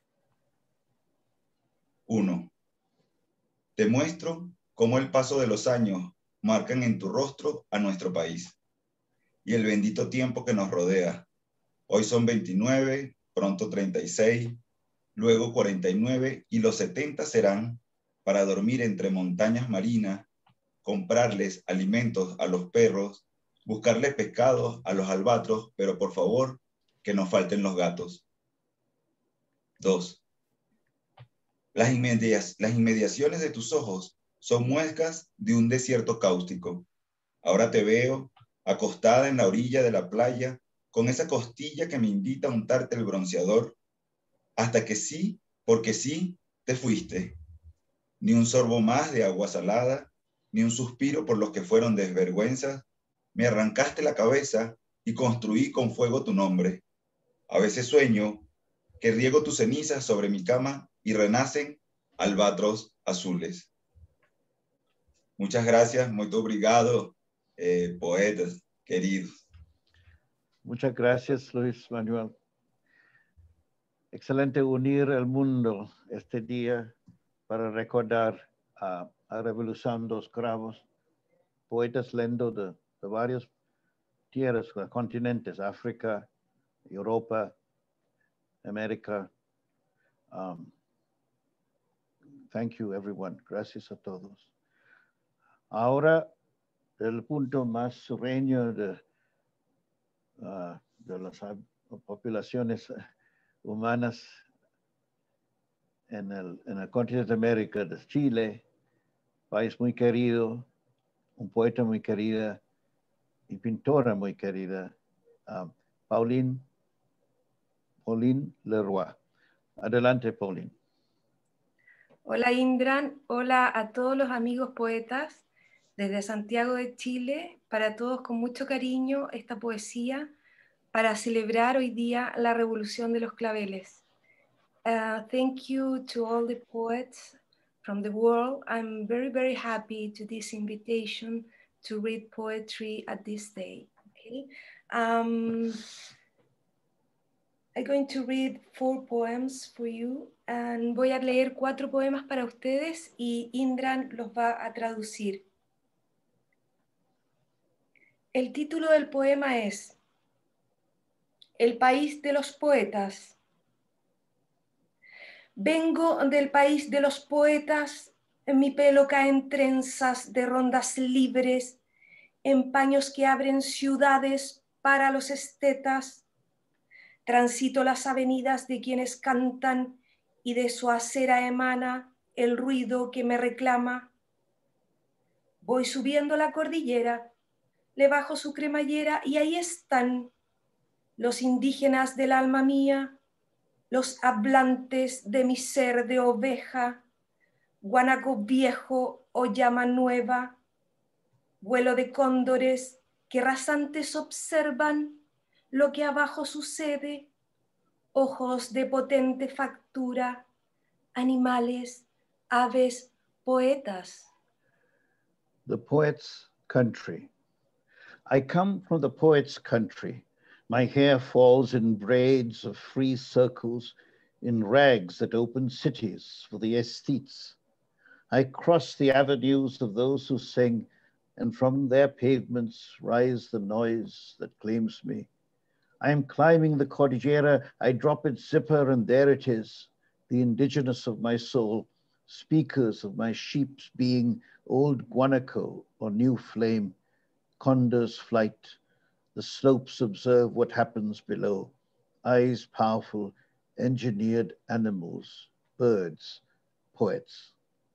1. Te muestro cómo el paso de los años marcan en tu rostro a nuestro país y el bendito tiempo que nos rodea. Hoy son 29, pronto 36, luego 49 y los 70 serán para dormir entre montañas marinas, comprarles alimentos a los perros, buscarles pescados a los albatros, pero por favor, que no falten los gatos. 2. Las inmediaciones de tus ojos son muescas de un desierto cáustico. Ahora te veo acostada en la orilla de la playa con esa costilla que me invita a untarte el bronceador, hasta que sí, porque sí, te fuiste. Ni un sorbo más de agua salada, ni un suspiro por los que fueron desvergüenzas. Me arrancaste la cabeza y construí con fuego tu nombre. A veces sueño que riego tus cenizas sobre mi cama y renacen albatros azules. Muchas gracias, muy obrigado, poetas queridos. Muchas gracias, Luis Manuel. Excelente unir el mundo este día para recordar a Revolución dos Cravos, poetas lendos de varias tierras, continentes, África, Europa, América. Thank you, everyone. Gracias a todos. Ahora, el punto más sureño de las poblaciones humanas en el continente de América, de Chile, país muy querido, un poeta muy querida y pintora muy querida, Pauline Leroy. Adelante, Pauline. Hola, Indran. Hola a todos los amigos poetas desde Santiago de Chile. Para todos con mucho cariño esta poesía para celebrar hoy día la Revolución de los Claveles. Thank you to all the poets from the world. I'm very, very happy to this invitation to read poetry at this day. Okay? I'm going to read 4 poems for you, and voy a leer 4 poemas para ustedes y Indran los va a traducir. El título del poema es El país de los poetas. Vengo del país de los poetas, en mi pelo caen trenzas de rondas libres, en paños que abren ciudades para los estetas. Transito las avenidas de quienes cantan y de su acera emana el ruido que me reclama. Voy subiendo la cordillera, le bajo su cremallera y ahí están los indígenas del alma mía, los hablantes de mi ser de oveja, guanaco viejo o llama nueva, vuelo de cóndores que rasantes observan lo que abajo sucede, ojos de potente factura, animales, aves, poetas. The poet's country. I come from the poet's country. My hair falls in braids of free circles, in rags that open cities for the aesthetes. I cross the avenues of those who sing, and from their pavements rise the noise that claims me. I am climbing the Cordillera, I drop its zipper, and there it is, the indigenous of my soul, speakers of my sheep's being, old guanaco or new flame, condor's flight. The slopes observe what happens below. Eyes powerful, engineered animals, birds, poets.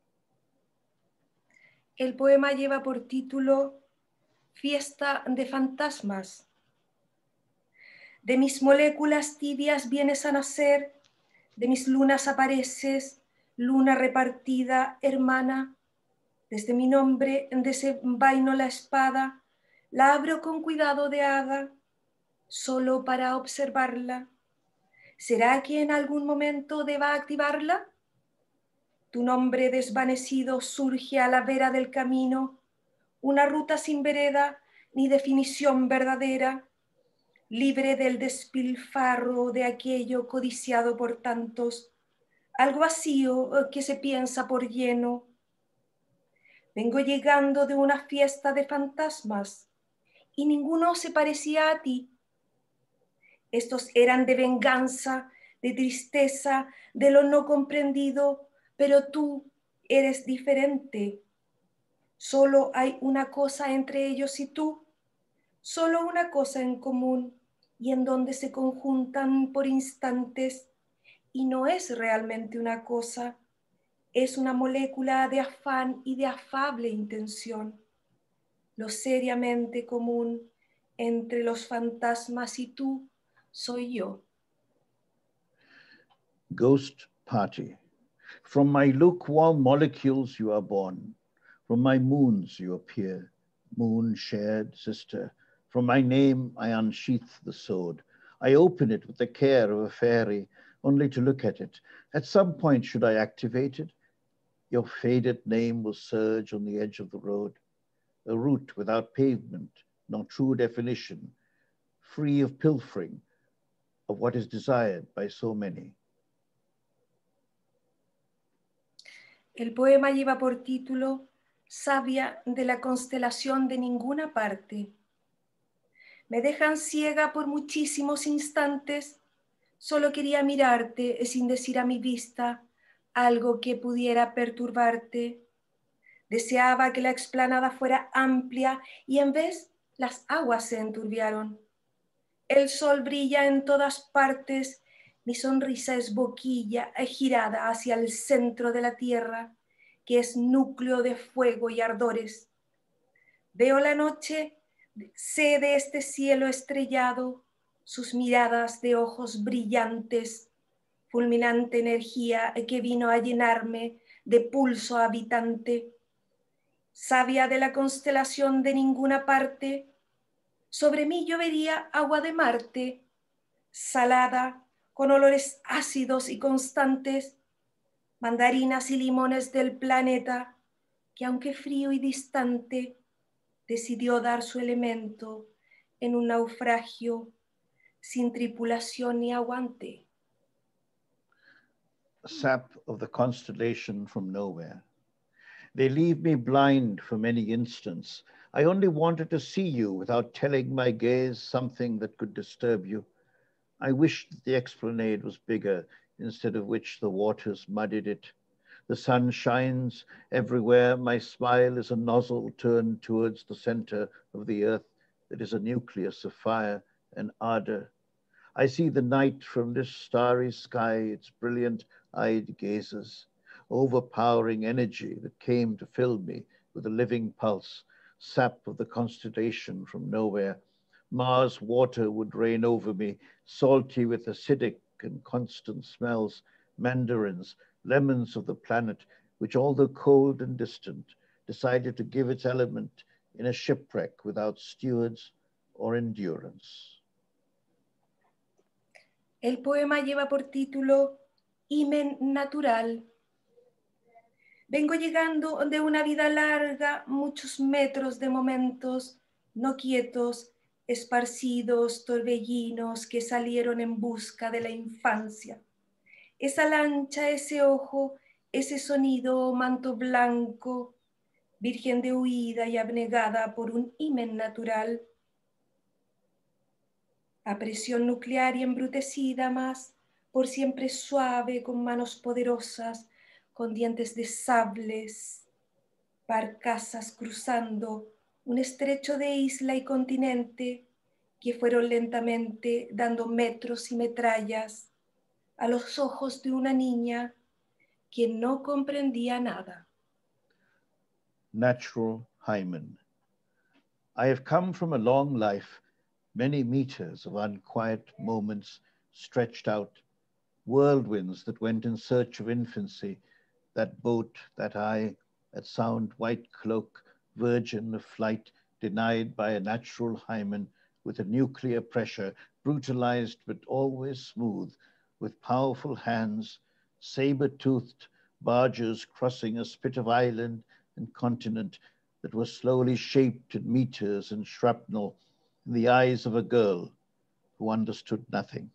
El poema lleva por título Fiesta de fantasmas. De mis moléculas tibias vienes a nacer, de mis lunas apareces, luna repartida, hermana. Desde mi nombre desenvaino la espada, la abro con cuidado de hada, solo para observarla. ¿Será que en algún momento deba activarla? Tu nombre desvanecido surge a la vera del camino, una ruta sin vereda ni definición verdadera, libre del despilfarro de aquello codiciado por tantos, algo vacío que se piensa por lleno. Vengo llegando de una fiesta de fantasmas y ninguno se parecía a ti. Estos eran de venganza, de tristeza, de lo no comprendido, pero tú eres diferente. Solo hay una cosa entre ellos y tú, solo una cosa en común y en donde se conjuntan por instantes, y no es realmente una cosa, es una molécula de afán y de afable intención. Lo seriamente común entre los fantasmas y tú soy yo. Ghost party. From my lukewarm molecules you are born. From my moons you appear, moon shared sister. From my name I unsheath the sword. I open it with the care of a fairy, only to look at it. At some point should I activate it? Your faded name will surge on the edge of the road. A route without pavement, nor true definition, free of pilfering of what is desired by so many. El poema lleva por título Savia de la constelación de ninguna parte. Me dejan ciega por muchísimos instantes. Solo quería mirarte sin decir a mi vista algo que pudiera perturbarte. Deseaba que la explanada fuera amplia y en vez las aguas se enturbiaron. El sol brilla en todas partes. Mi sonrisa es boquilla girada hacia el centro de la tierra que es núcleo de fuego y ardores. Veo la noche, sé de este cielo estrellado, sus miradas de ojos brillantes, fulminante energía que vino a llenarme de pulso habitante. Sabia de la constelación de ninguna parte, sobre mí llovería agua de Marte, salada, con olores ácidos y constantes, mandarinas y limones del planeta, que aunque frío y distante, decidió dar su elemento en un naufragio sin tripulación ni aguante. Sap of the constellation from nowhere. They leave me blind for many instants. I only wanted to see you without telling my gaze something that could disturb you. I wished the esplanade was bigger, instead of which the waters muddied it. The sun shines everywhere. My smile is a nozzle turned towards the center of the earth that is a nucleus of fire and ardor. I see the night from this starry sky, its brilliant-eyed gazers, overpowering energy that came to fill me with a living pulse, sap of the constellation from nowhere. Mars water would rain over me, salty with acidic and constant smells, mandarins, lemons of the planet, which, although cold and distant, decided to give its element in a shipwreck without stewards or endurance. El poema lleva por título Himen Natural. Vengo llegando de una vida larga, muchos metros de momentos no quietos, esparcidos, torbellinos que salieron en busca de la infancia. Esa lancha, ese ojo, ese sonido, manto blanco, virgen de huida y abnegada por un himen natural. A presión nuclear y embrutecida más, por siempre suave, con manos poderosas, con dientes de sables, barcazas cruzando un estrecho de isla y continente que fueron lentamente dando metros y metrallas a los ojos de una niña que no comprendía nada. Natural hymen. I have come from a long life, many meters of unquiet moments stretched out, whirlwinds that went in search of infancy, that boat, that eye, that sound white cloak, virgin of flight, denied by a natural hymen with a nuclear pressure, brutalized but always smooth, with powerful hands, saber-toothed barges crossing a spit of island and continent that was slowly shaped in meters and shrapnel in the eyes of a girl who understood nothing.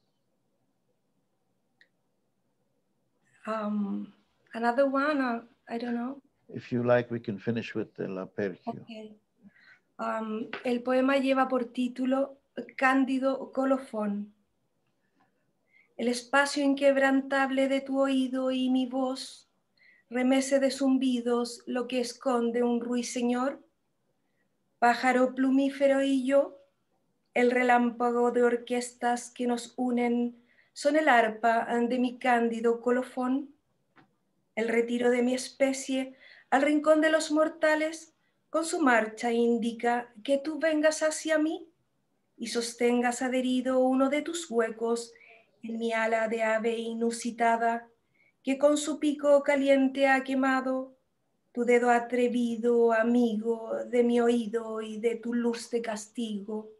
Another one, I don't know. If you like, we can finish with El Apergio. Okay. El poema lleva por título Cándido Colofón. El espacio inquebrantable de tu oído y mi voz remece de zumbidos lo que esconde un ruiseñor, pájaro plumífero y yo, el relámpago de orquestas que nos unen son el arpa de mi cándido colofón, el retiro de mi especie al rincón de los mortales con su marcha indica que tú vengas hacia mí y sostengas adherido uno de tus huecos en mi ala de ave inusitada que con su pico caliente ha quemado tu dedo atrevido, amigo de mi oído y de tu luz de castigo.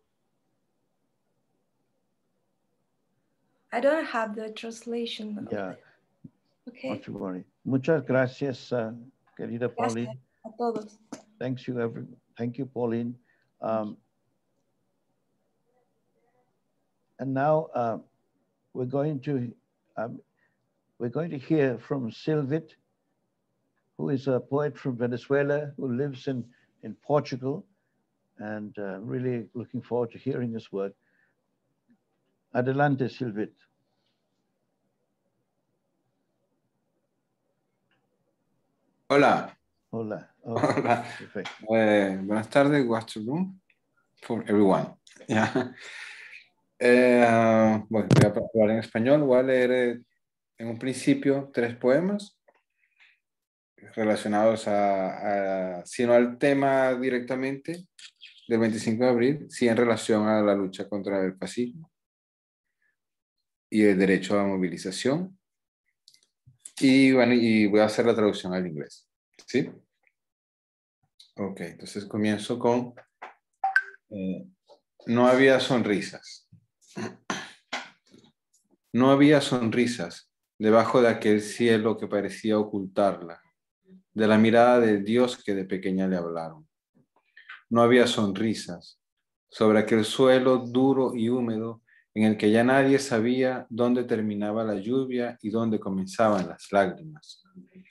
I don't have the translation. Yeah. Okay. Not to worry. Muchas gracias, querida Pauline. Gracias a todos. Thank you, Pauline. And now we're going to hear from Silvit, who is a poet from Venezuela who lives in Portugal, and really looking forward to hearing his work. Adelante, Silvit. Hola. Hola. Hola. Perfect. Buenas tardes, good afternoon for everyone. Yeah. Bueno, voy a hablar en español. Voy a leer en un principio 3 poemas relacionados si no al tema directamente del 25 de abril, sí en relación a la lucha contra el fascismo y el derecho a movilización. Y bueno, y voy a hacer la traducción al inglés, ¿sí? Ok, entonces comienzo con no había sonrisas. No había sonrisas debajo de aquel cielo que parecía ocultarla, de la mirada de Dios que de pequeña le hablaron. No había sonrisas sobre aquel suelo duro y húmedo en el que ya nadie sabía dónde terminaba la lluvia y dónde comenzaban las lágrimas.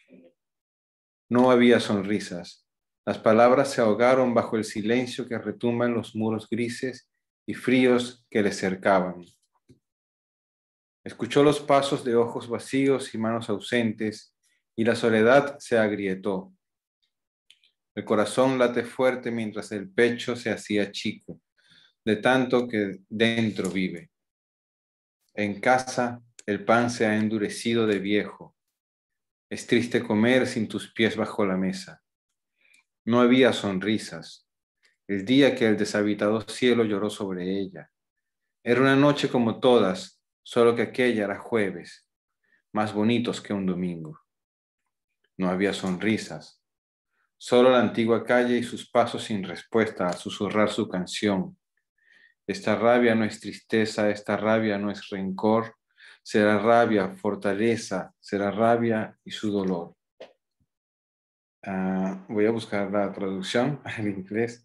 No había sonrisas. Las palabras se ahogaron bajo el silencio que retumba en los muros grises y fríos que le cercaban. Escuchó los pasos de ojos vacíos y manos ausentes, y la soledad se agrietó. El corazón late fuerte mientras el pecho se hacía chico, de tanto que dentro vive. En casa el pan se ha endurecido de viejo. Es triste comer sin tus pies bajo la mesa. No había sonrisas. El día que el deshabitado cielo lloró sobre ella. Era una noche como todas, solo que aquella era jueves, más bonitos que un domingo. No había sonrisas. Solo la antigua calle y sus pasos sin respuesta a susurrar su canción. Esta rabia no es tristeza, esta rabia no es rencor, será rabia, fortaleza, será rabia y su dolor. Voy a buscar la traducción al inglés.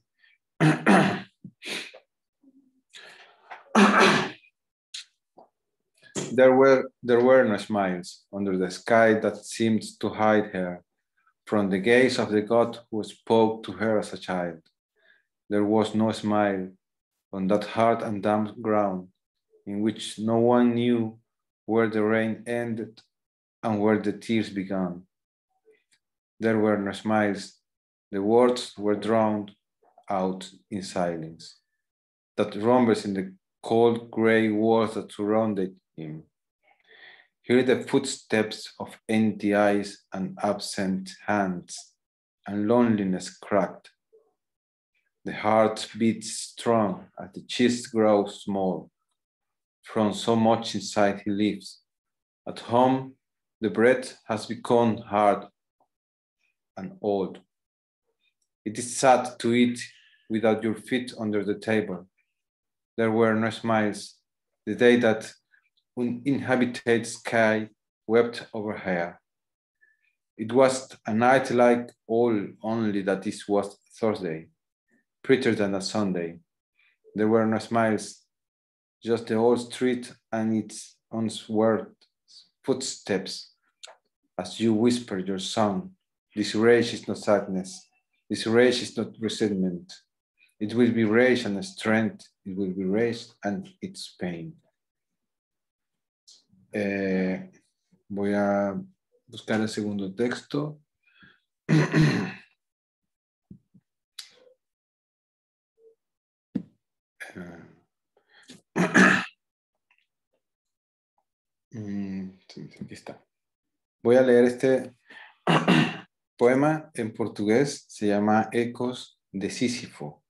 There were no smiles under the sky that seemed to hide her from the gaze of the God who spoke to her as a child. There was no smile on that hard and damp ground in which no one knew where the rain ended and where the tears began. There were no smiles. The words were drowned out in silence that rumbles in the cold gray walls that surrounded him. Hear the footsteps of empty eyes and absent hands, and loneliness cracked. The heart beats strong as the chest grows small. From so much inside he lives. At home, the breath has become hard and old. It is sad to eat without your feet under the table. There were no smiles the day that uninhabited sky wept over her. It was a night like all, only that this was Thursday, prettier than a Sunday. There were no smiles, just the old street and its unswerved footsteps. As you whisper your song, this rage is not sadness, this rage is not resentment. It will be rage and strength, it will be rage and its pain. Voy a buscar el segundo texto. Aquí está. Voy a leer este poema en portugués, se llama Ecos de Sísifo.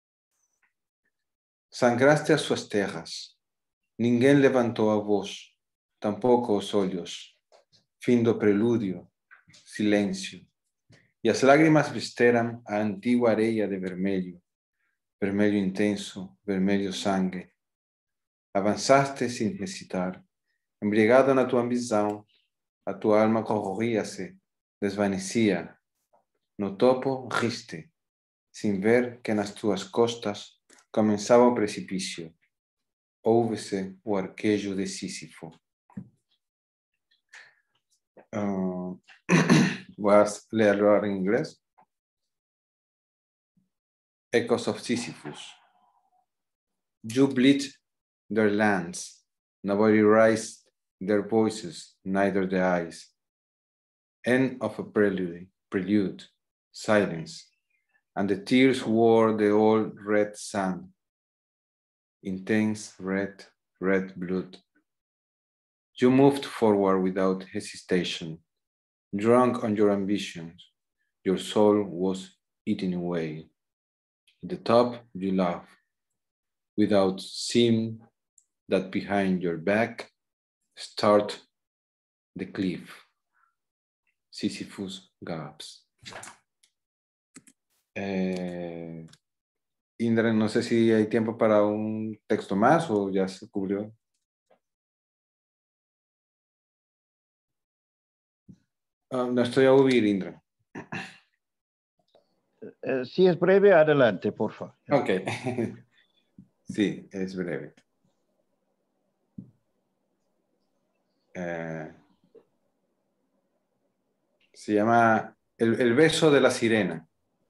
Sangraste as suas terras, ninguém levantou a voz, tampouco os olhos. Fim do prelúdio, silêncio. E as lágrimas vesteram a antiga areia de vermelho, vermelho intenso, vermelho sangue. Avançaste sem hesitar, embriagado na tua ambição, a tua alma corroía-se, desvanecia. No topo, riste, sem ver que nas tuas costas começava o precipício. Ouve-se o arquejo de Sísifo. Voy a leerlo ahora en inglés. Echoes of Sisyphus. You bleed their lands. Nobody raised their voices, neither the eyes. End of a prelude, silence. And the tears wore the old red sun. Intense red blood. You moved forward without hesitation. drunk on your ambitions, your soul was eaten away. At the top, you laugh, without seeing that behind your back start the cliff. Sisyphus gaps. Indra, no sé si hay tiempo para un texto más o ya se cubrió. No estoy a oír, Indra. Si es breve, adelante, por favor. Ok. Sí, es breve. Se llama el beso de la sirena.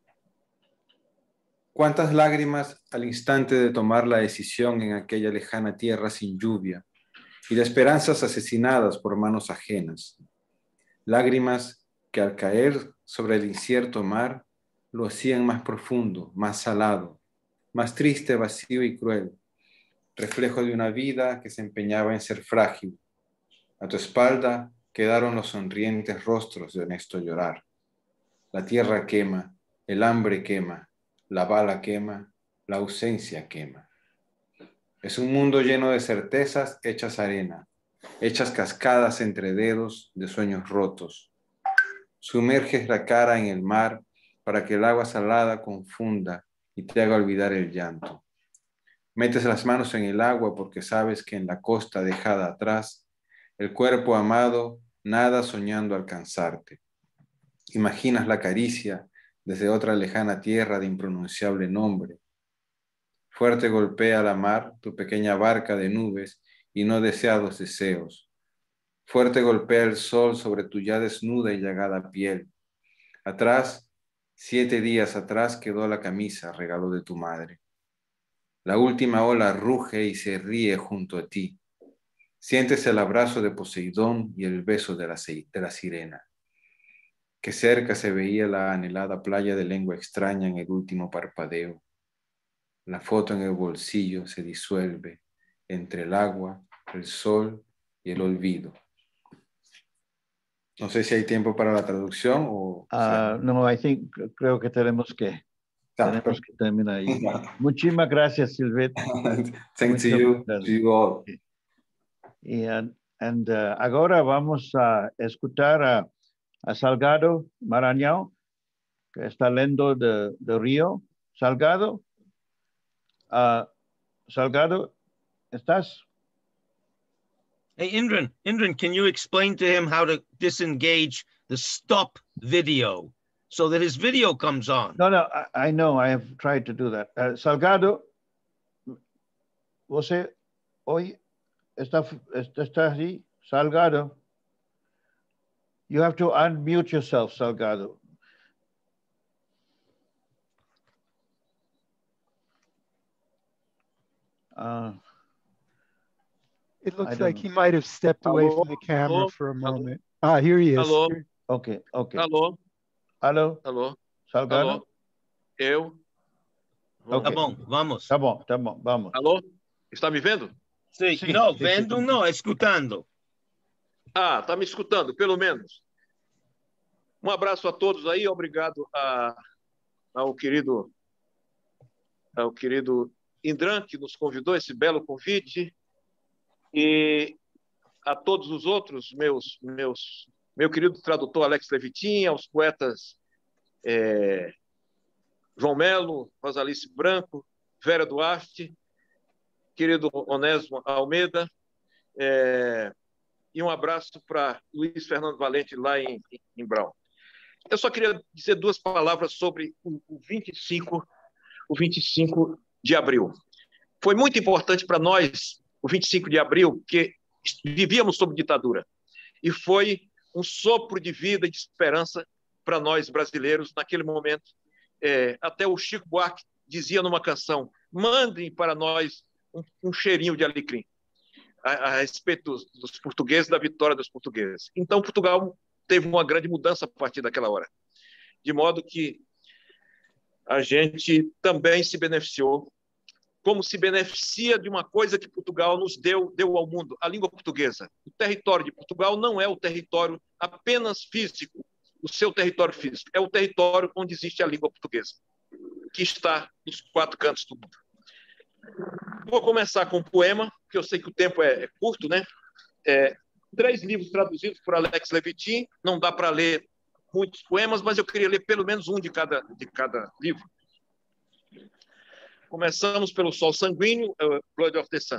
¿Cuántas lágrimas al instante de tomar la decisión en aquella lejana tierra sin lluvia y de esperanzas asesinadas por manos ajenas? Lágrimas que al caer sobre el incierto mar lo hacían más profundo, más salado, más triste, vacío y cruel, reflejo de una vida que se empeñaba en ser frágil. A tu espalda quedaron los sonrientes rostros de honesto llorar. La tierra quema, el hambre quema, la bala quema, la ausencia quema. Es un mundo lleno de certezas hechas arena, hechas cascadas entre dedos de sueños rotos. Sumerges la cara en el mar para que el agua salada confunda y te haga olvidar el llanto. Metes las manos en el agua porque sabes que en la costa dejada atrás, el cuerpo amado nada soñando alcanzarte. Imaginas la caricia desde otra lejana tierra de impronunciable nombre. Fuerte golpea la mar tu pequeña barca de nubes y no deseados deseos. Fuerte golpea el sol sobre tu ya desnuda y llagada piel. Atrás, 7 días atrás quedó la camisa, regalo de tu madre. La última ola ruge y se ríe junto a ti. Sientes el abrazo de Poseidón y el beso de la sirena. Que cerca se veía la anhelada playa de lengua extraña en el último parpadeo. La foto en el bolsillo se disuelve entre el agua, el sol y el olvido. No sé si hay tiempo para la traducción o... No, creo que tenemos que terminar ahí. Muchísimas gracias, Silvet. Thanks to you all. Y agora vamos a escutar a Salgado Maranhão, que está lendo de Río. Salgado, Salgado, ¿estás? Hey, Indran, can you explain to him how to disengage the stop video so that his video comes on? No, I know, I have tried to do that. Salgado, você hoy está ahí, Salgado. You have to unmute yourself, Salgado. It looks like he might have stepped away from the camera for a moment. Here he is. Alô? Okay. Alô? Salgado? Alô? Eu? Okay. Tá bom, vamos. Tá bom, vamos. Alô? Está me vendo? Sim. Não, vendo não, escutando. Tá me escutando, pelo menos. Um abraço a todos aí, obrigado ao querido Indran, que nos convidou, esse belo convite, e a todos os outros, meu querido tradutor Alex Levitin, aos poetas João Melo, Rosalice Branco, Vera Duarte, querido Onésimo Almeida, e um abraço para Luiz Fernando Valente, lá em Brown. Eu só queria dizer 2 palavras sobre o 25 de abril. Foi muito importante para nós, o 25 de abril, porque vivíamos sob ditadura. E foi um sopro de vida e de esperança para nós brasileiros naquele momento. Até o Chico Buarque dizia numa canção: mandem para nós um cheirinho de alecrim, a respeito dos portugueses, da vitória dos portugueses. Então, Portugal teve uma grande mudança a partir daquela hora, de modo que a gente também se beneficiou como se beneficia de uma coisa que Portugal nos deu ao mundo, a língua portuguesa. O território de Portugal não é o território apenas físico, o seu território físico, é o território onde existe a língua portuguesa, que está nos 4 cantos do mundo. Vou começar com um poema, porque eu sei que o tempo é curto, né? 3 livros traduzidos por Alex Levitin, não dá para ler muitos poemas, mas eu queria ler pelo menos um de cada livro. Começamos pelo Sol Sanguíneo, Blood of the Sun.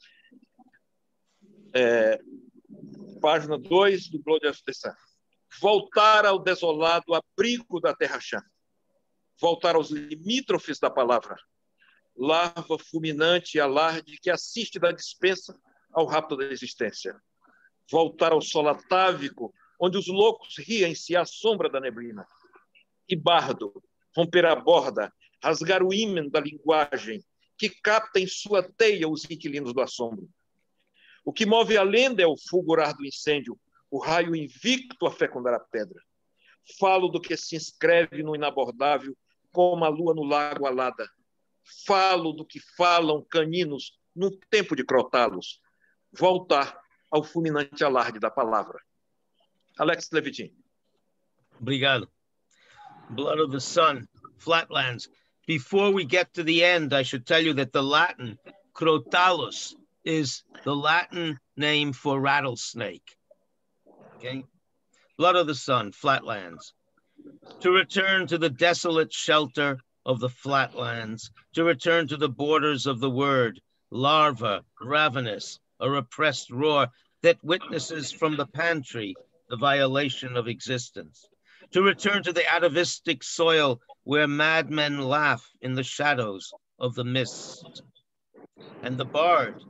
Página 2 do Blood of the Sun. Voltar ao desolado abrigo da terra chã. Voltar aos limítrofes da palavra. Larva fulminante e alarde que assiste da dispensa ao rapto da existência. Voltar ao sol atávico, onde os loucos riem-se à sombra da neblina. E bardo, romper a borda, rasgar o ímã da linguagem, que capta em sua teia os inquilinos do assombro. O que move a lenda é o fulgurar do incêndio, o raio invicto a fecundar a pedra. Falo do que se inscreve no inabordável, como a lua no lago alada. Falo do que falam caninos num tempo de crotá-los. Voltar ao fulminante alarde da palavra. Alex Levitin. Obrigado. Blood of the Sun, Flatlands. Before we get to the end, I should tell you that the Latin crotalus is the Latin name for rattlesnake. Okay? Blood of the Sun, Flatlands. To return to the desolate shelter of the flatlands, to return to the borders of the word, larva, ravenous, a repressed roar that witnesses from the pantry the violation of existence. To return to the atavistic soil where madmen laugh in the shadows of the mist. And the bard.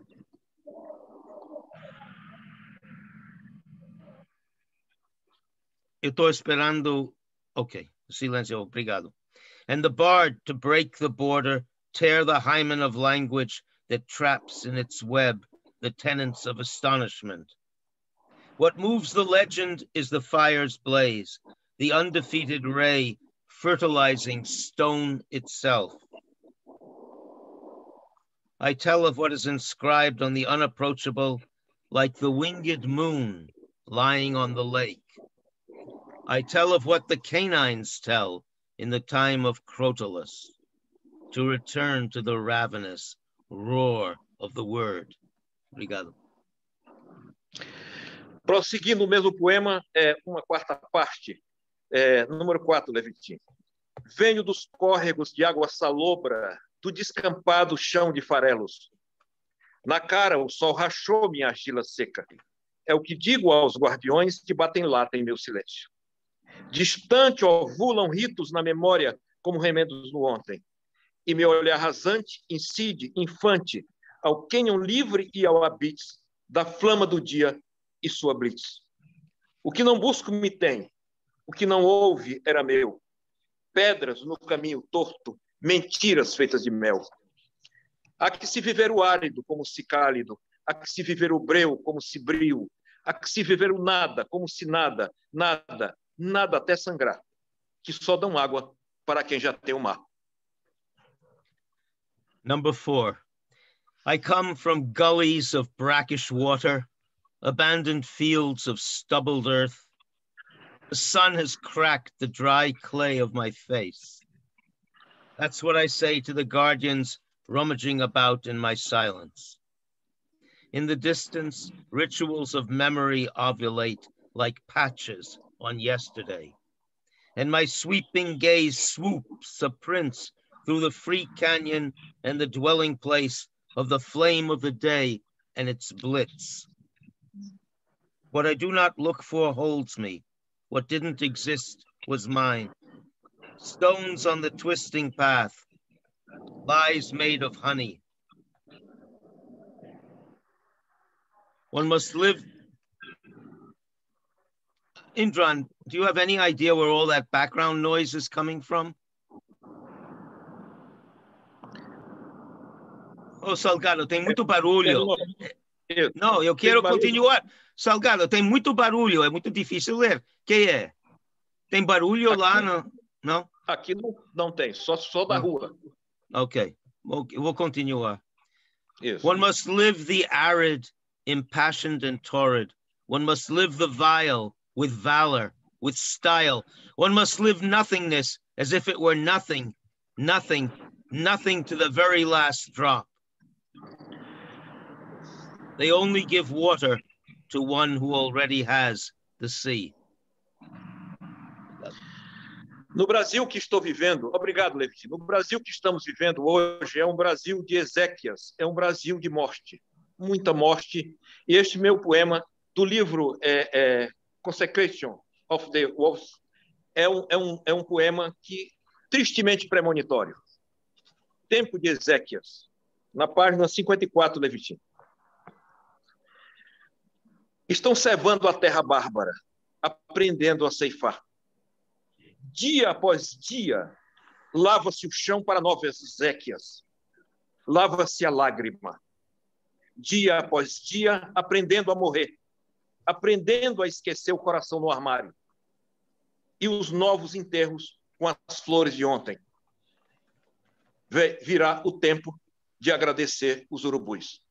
Eu estou esperando. Okay, silencio, obrigado. And the bard to break the border, tear the hymen of language that traps in its web the tenants of astonishment. What moves the legend is the fire's blaze, the undefeated ray fertilizing stone itself. I tell of what is inscribed on the unapproachable, like the winged moon lying on the lake. I tell of what the canines tell in the time of Crotalus, to return to the ravenous roar of the word. Obrigado. Prosseguindo o mesmo poema, uma quarta parte. Número 4, Levitin. Venho dos córregos de água salobra, do descampado chão de farelos. Na cara o sol rachou minha argila seca. É o que digo aos guardiões que batem lata em meu silêncio. Distante ovulam ritos na memória como remendos no ontem. E meu olhar rasante incide, infante, ao quênion livre e ao habite da flama do dia e sua blitz. O que não busco me tem, o que não houve era meu. Pedras no caminho torto, mentiras feitas de mel. Há que se viver o árido como se cálido, há que se viver o breu como se brio, há que se viver o nada como se nada, nada, nada até sangrar, que só dão água para quem já tem o mar. Number 4. I come from gullies of brackish water, abandoned fields of stubbled earth. The sun has cracked the dry clay of my face. That's what I say to the guardians rummaging about in my silence. In the distance, rituals of memory ovulate like patches on yesterday. And my sweeping gaze swoops a prince through the free canyon and the dwelling place of the flame of the day and its blitz. What I do not look for holds me. What didn't exist was mine. Stones on the twisting path, lies made of honey. One must live. Indran, do you have any idea where all that background noise is coming from? Oh, Salgado, tem muito barulho. Não, eu quero continuar. Salgado, tem muito barulho, é muito difícil ler. Que é? Tem barulho aqui, lá? Não? Aqui não tem, só da rua. Ok. Vou continuar. Yes. One must live the arid, impassioned and torrid. One must live the vile with valor, with style. One must live nothingness as if it were nothing, nothing, nothing to the very last drop. They only give water to one who already has the sea. No Brasil que estou vivendo, obrigado, Levi. No Brasil que estamos vivendo hoje é um Brasil de Ezequias, é um Brasil de morte, muita morte. E este meu poema do livro Consecration of the Wolves é um poema que tristemente premonitório. Tempo de Ezequias, na página 54, Levitim. Estão cevando a terra bárbara, aprendendo a ceifar. Dia após dia, lava-se o chão para novas Ezequias. Lava-se a lágrima. Dia após dia, aprendendo a morrer. Aprendendo a esquecer o coração no armário. E os novos enterros com as flores de ontem. Virá o tempo de agradecer os urubus.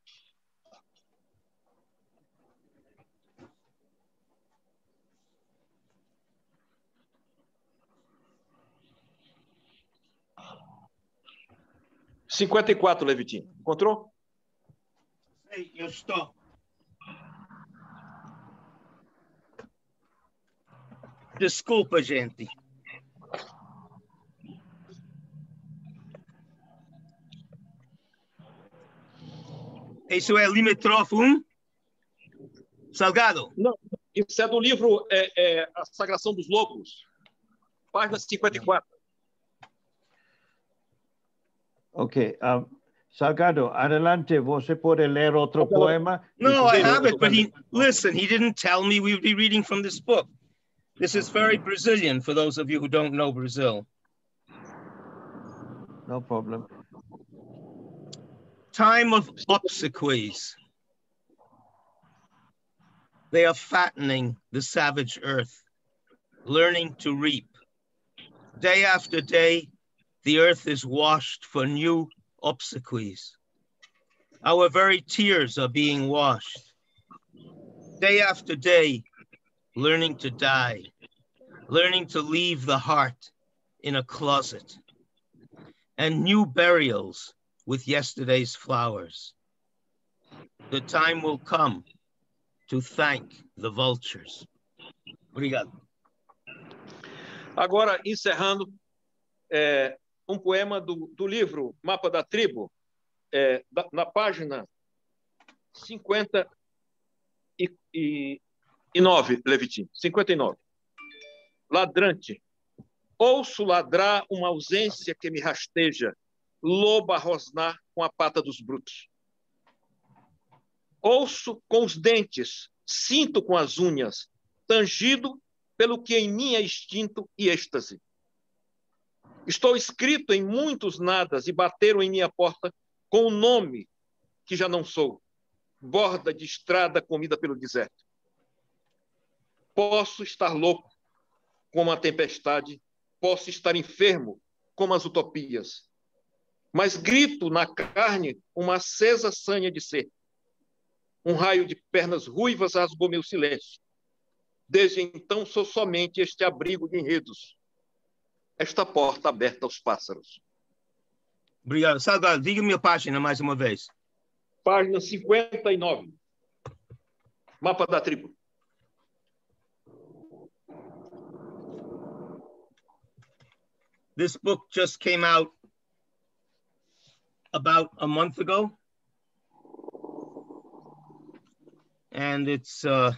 (54), Levitim. Encontrou? Ei, eu estou. Desculpa, gente. Isso é limítrofe 1? Salgado? Não, isso é do livro A Sagração dos Lobos, página 54. Ok. Salgado, adelante, você pode ler outro poema? No, I have it, but listen, he didn't tell me we would be reading from this book. This is very Brazilian for those of you who don't know Brazil. No problem. Time of obsequies. They are fattening the savage earth, learning to reap. Day after day, the earth is washed for new obsequies. Our very tears are being washed. Day after day, learning to die, learning to leave the heart in a closet, and new burials with yesterday's flowers. The time will come to thank the vultures. Obrigado. Agora, encerrando, um poema do livro Mapa da Tribo, na página 59, Levitim, 59. Ladrante, ouço ladrar uma ausência que me rasteja, loba rosnar com a pata dos brutos. Ouço com os dentes, sinto com as unhas, tangido pelo que em mim é instinto e êxtase. Estou escrito em muitos nadas e bateram em minha porta com um nome que já não sou, borda de estrada comida pelo deserto. Posso estar louco como a tempestade, posso estar enfermo como as utopias, mas grito na carne uma acesa sanha de ser. Um raio de pernas ruivas rasgou meu silêncio. Desde então sou somente este abrigo de enredos, esta porta aberta aos pássaros. Obrigado. Salgado, diga-me a página mais uma vez. Página 59. Mapa da Tribo. This book just came out about a month ago. And it's The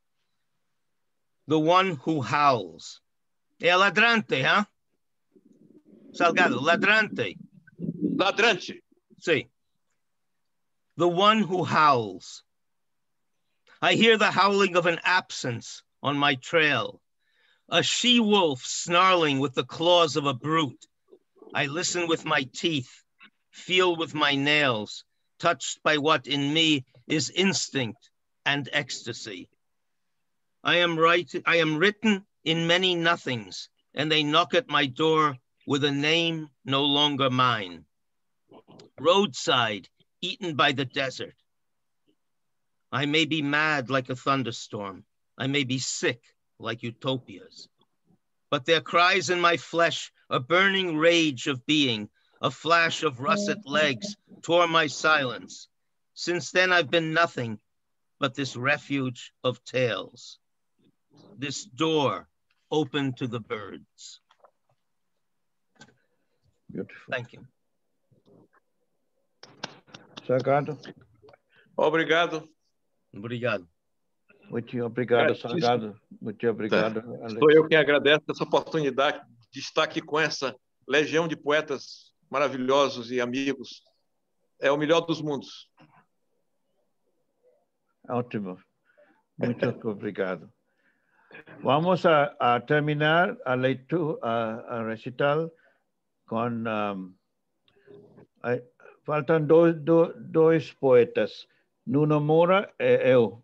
One Who Howls. É ladrante, huh? Salgado, ladrante. Ladrante. Sí. The One Who Howls. I hear the howling of an absence on my trail, a she-wolf snarling with the claws of a brute. I listen with my teeth, feel with my nails, touched by what in me is instinct and ecstasy. I am written in many nothings, and they knock at my door with a name no longer mine. roadside, eaten by the desert. I may be mad like a thunderstorm. I may be sick like utopias. But their cries in my flesh, a burning rage of being, a flash of russet legs tore my silence. Since then I've been nothing but this refuge of tales, this door open to the birds. Beautiful. Thank you. Salgado. Obrigado. Obrigado. Muito obrigado, Salgado. Muito obrigado, Alex. Sou eu quem agradece essa oportunidade de estar aqui com essa legião de poetas maravilhosos e amigos. É o melhor dos mundos. Ótimo. Muito obrigado. Vamos a terminar a leitura, a recital con... faltan dois poetas. Nuno Moura e eu.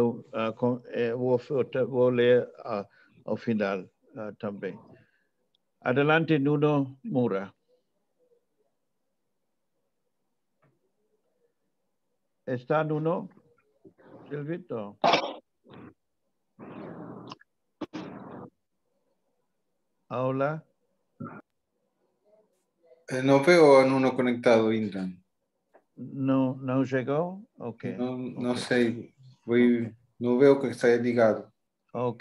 Vou ler ao final também. Adelante, Nuno Moura. ¿Está Nuno? Silvito. Hola. No veo a Nuno conectado, Indra. No llegó? Ok. No sé. No veo que está ligado. Ok.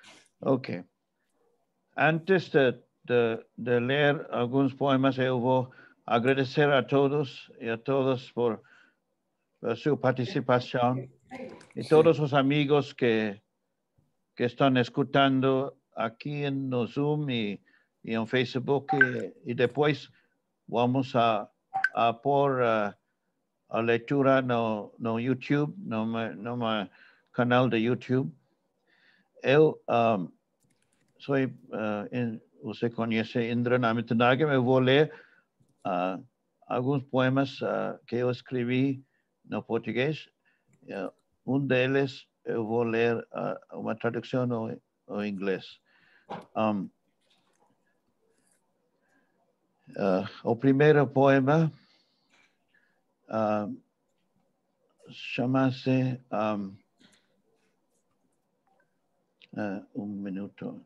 Antes de leer algunos poemas, yo voy a agradecer a todos y a todas por su participación y todos los amigos que están escuchando aquí en Zoom y en Facebook y después vamos a por a lectura no YouTube, no canal de YouTube. Eu soy, usted conoce Indra Namitanagam, eu vou ler alguns poemas que eu escrevi no português. Deles eu vou ler uma tradução no inglês. O primeiro poema chama-se minuto.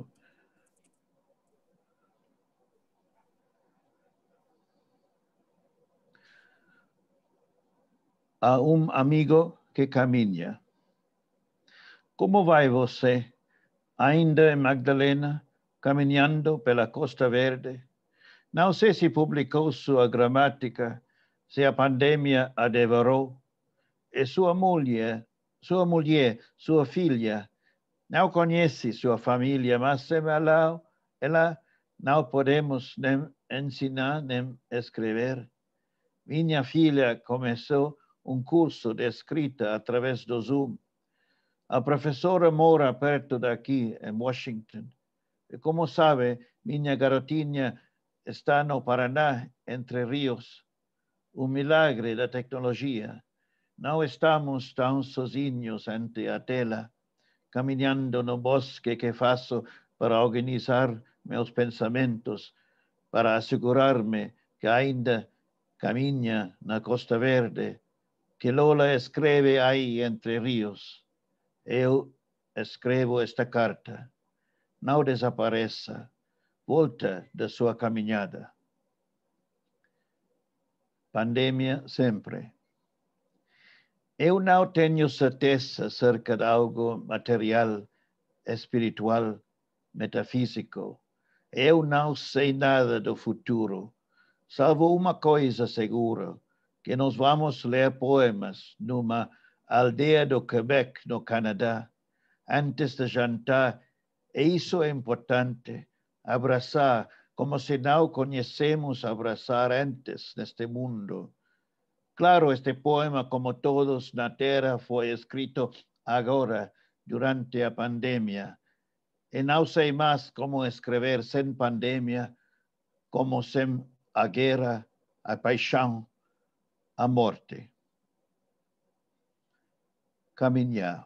A amigo que caminha. Como vai você? Ainda em Magdalena, caminhando pela Costa Verde? Não sei se publicou sua gramática, se a pandemia a devorou, e sua mulher, sua filha, não conhece sua família, mas sem ela não podemos nem ensinar nem escrever. Minha filha começou curso de escrita através do Zoom. A professora mora perto daqui, em Washington. E como sabe, minha garotinha está no Paraná, Entre Rios. Milagre da tecnologia. Não estamos tão sozinhos ante a tela, caminhando no bosque que faço para organizar meus pensamentos, para assegurar-me que ainda caminha na Costa Verde, que Lola escreve aí Entre Rios. Eu escrevo esta carta. Não desapareça. Volta da sua caminhada. Pandemia sempre. Eu não tenho certeza acerca de algo material, espiritual, metafísico. Eu não sei nada do futuro, salvo uma coisa segura, que nós vamos ler poemas numa aldeia do Quebec, no Canadá, antes de jantar. E isso é importante, abraçar, como se não conhecemos abraçar antes neste mundo. Claro, este poema, como todos na Terra, foi escrito agora, durante a pandemia. E não sei mais como escrever sem pandemia, como sem a guerra, a paixão, a morte. Caminhar.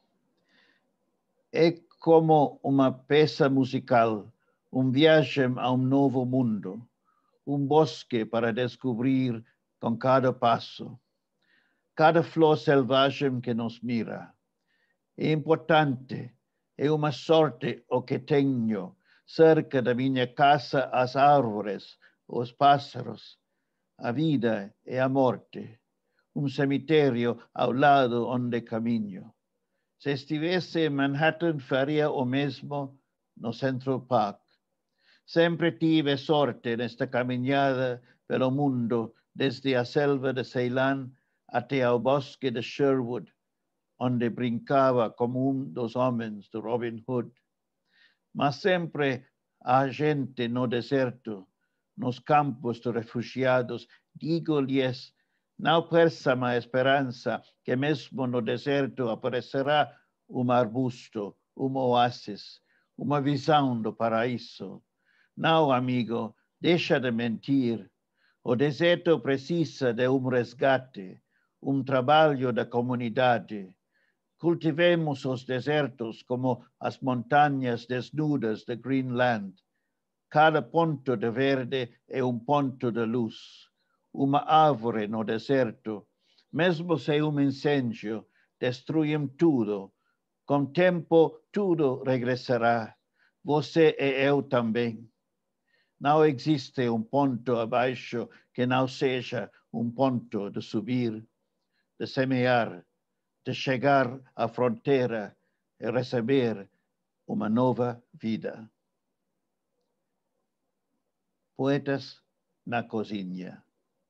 É como uma peça musical, viagem a novo mundo. bosque para descobrir com cada passo, cada flor selvagem que nos mira. É importante, é uma sorte o que tenho cerca da minha casa as árvores, os pássaros, a vida e a morte, cemitério ao lado onde caminho. Se estivesse em Manhattan, faria o mesmo no Central Park. Sempre tive sorte nesta caminhada pelo mundo, desde a selva de Ceilán até ao bosque de Sherwood, onde brincava como dos homens de Robin Hood. Mas sempre há gente no deserto, nos campos de refugiados. Digo-lhes, não perçam a esperança que mesmo no deserto aparecerá arbusto, oásis, uma visão do paraíso. Não, amigo, deixa de mentir. O deserto precisa de resgate, trabalho da comunidade. Cultivemos os desertos como as montanhas desnudas de Greenland. Cada ponto de verde é ponto de luz. Uma árvore no deserto, mesmo se incêndio, destruem tudo. Com o tempo, tudo regressará. Você e eu também. Não existe ponto abaixo que não seja ponto de subir, de semear, de chegar à fronteira e receber uma nova vida. Poetas na cozinha.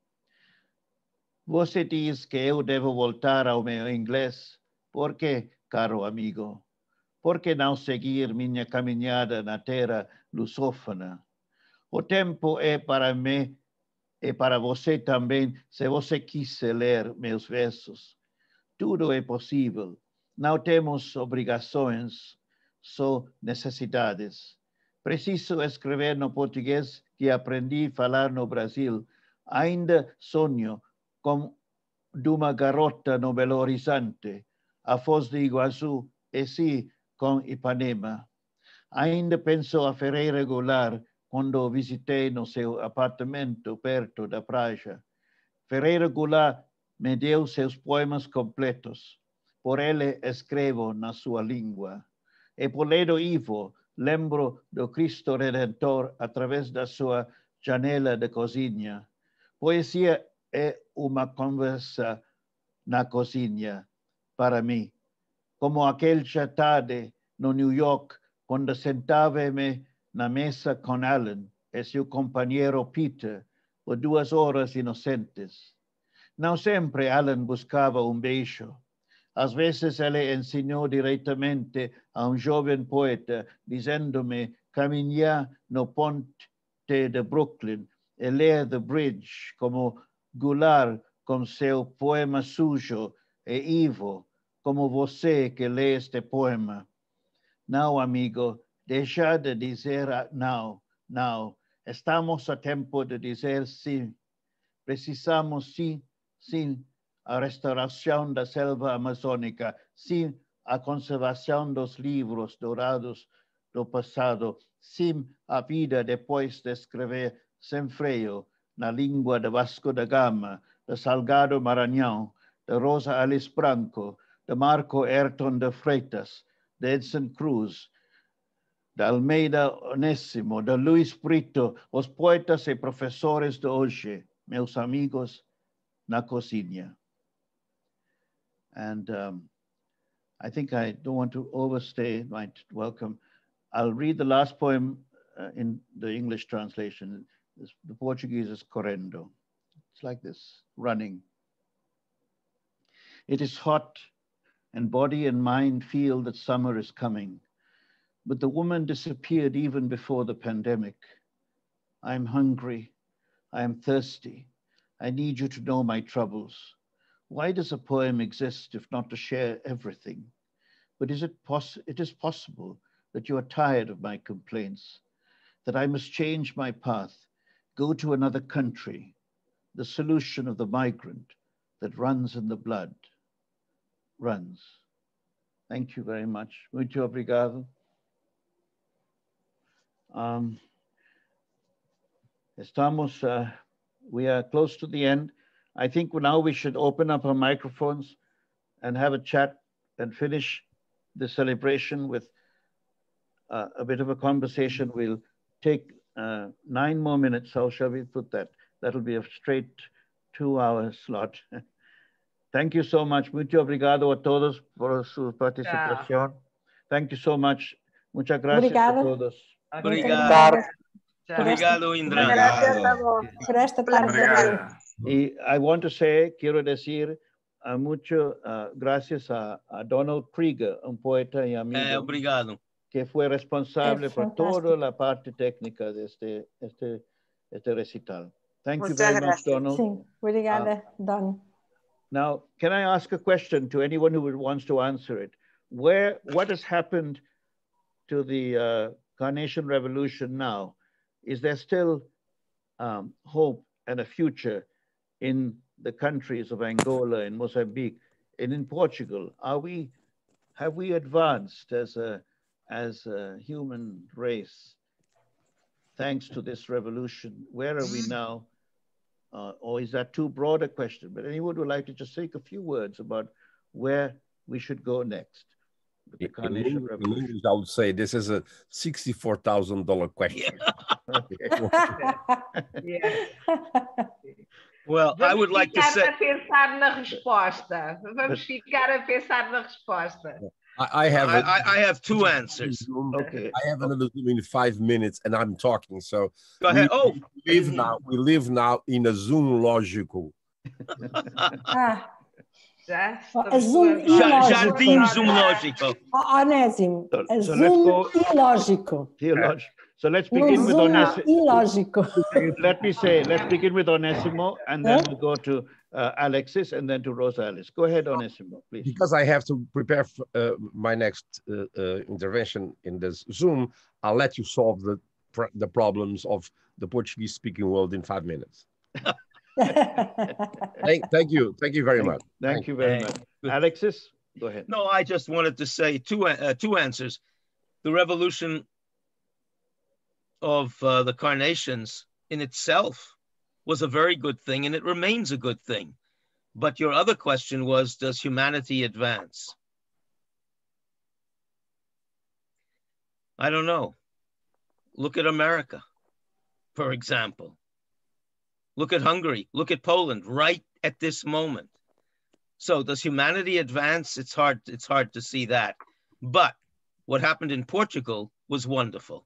Você diz que eu devo voltar ao meu inglês. Por quê, caro amigo? Por que não seguir minha caminhada na terra lusófona? O tempo é para mim e para você também, se você quiser ler meus versos. Tudo é possível. Não temos obrigações, só necessidades. Preciso escrever no português que aprendi a falar no Brasil. Ainda sonho com de uma garota no Belo Horizonte, a Foz de Iguaçu e sim com Ipanema. Ainda penso a Ferreira Goulart quando visitei no seu apartamento perto da praia. Ferreira Goulart me deu seus poemas completos. Por ele escrevo na sua língua. E por Ledo Ivo lembro do Cristo Redentor através da sua janela de cozinha. Poesia é uma conversa na cozinha para mim. Como aquele tarde no New York, quando sentava-me na mesa com Alan e seu companheiro Peter por 2 horas inocentes. Não sempre Alan buscava beijo. Às vezes ele ensinou diretamente a jovem poeta, dizendo-me caminhar no ponte de Brooklyn e ler The Bridge, como Goulart com seu poema sujo e Ivo, como você que lê este poema. Não, amigo, deixa de dizer não, não. Estamos a tempo de dizer sim. Precisamos sim, sim, a restauração da selva amazônica, sim, a conservação dos livros dourados do passado, sim, a vida depois de escrever sem freio na língua de Vasco da Gama, de Salgado Maranhão, de Rosa Alice Branco, de Marco Ayrton de Freitas, de Edson Cruz, de Almeida Onésimo, de Luis Brito, os poetas e professores de hoje, meus amigos na cozinha. And I think I don't want to overstay my welcome. I'll read the last poem in the English translation. The Portuguese is correndo. It's like this, running. It is hot, and body and mind feel that summer is coming. But the woman disappeared even before the pandemic. I'm hungry. I am thirsty. I need you to know my troubles. Why does a poem exist if not to share everything? But it is possible that you are tired of my complaints, that I must change my path, go to another country, the solution of the migrant that runs in the blood, runs. Thank you very much. Muito obrigado. We are close to the end. I think now we should open up our microphones and have a chat and finish the celebration with a bit of a conversation. We'll take 9 more minutes. How shall we put that? That'll be a straight 2-hour slot. Thank you so much. Muito obrigado a todos por su participación. Thank you so much. Muchas gracias a todos. Obrigado. Obrigado, Indra. Por esta tarde. Y I want to say, quiero decir mucho gracias a Donald Krieger, un poeta y amigo. Obrigado. Que fue responsable por toda la parte técnica de este recital. Thank you very much, Donald. Sí, obrigada, Don. Now, can I ask a question to anyone who wants to answer it? What has happened to the Carnation Revolution now? Is there still hope and a future in the countries of Angola and Mozambique and in Portugal? Have we advanced as a human race thanks to this revolution? Where are we now? Or is that too broad a question? But anyone would like to just take a few words about where we should go next with the Carnation Revolution? In English, I would say this is a $64,000 question. Well, I would like to say... Vamos ficar a pensar na resposta. Vamos ficar a pensar na resposta. I have 2 answers. Okay. I have another Zoom in 5 minutes, and I'm talking. So go ahead. We live now in a Zoom logical. Jardim zoológico. Onésimo. Zoom ilógico. So let's begin with Onésimo. Ilógico. Let's begin with Onésimo, and then we'll go to Alexis, and then to Rosales. Go ahead, Onésimo, please. Because I have to prepare my next intervention in this Zoom, I'll let you solve the problems of the Portuguese-speaking world in 5 minutes. Thank you very much. Thank you very much. Alexis, go ahead. No, I just wanted to say two answers. The revolution of the Carnations in itself was a very good thing, and it remains a good thing. But your other question was, does humanity advance? I don't know. Look at America, for example. Look at Hungary, look at Poland right at this moment. So does humanity advance? It's hard to see that. But what happened in Portugal was wonderful.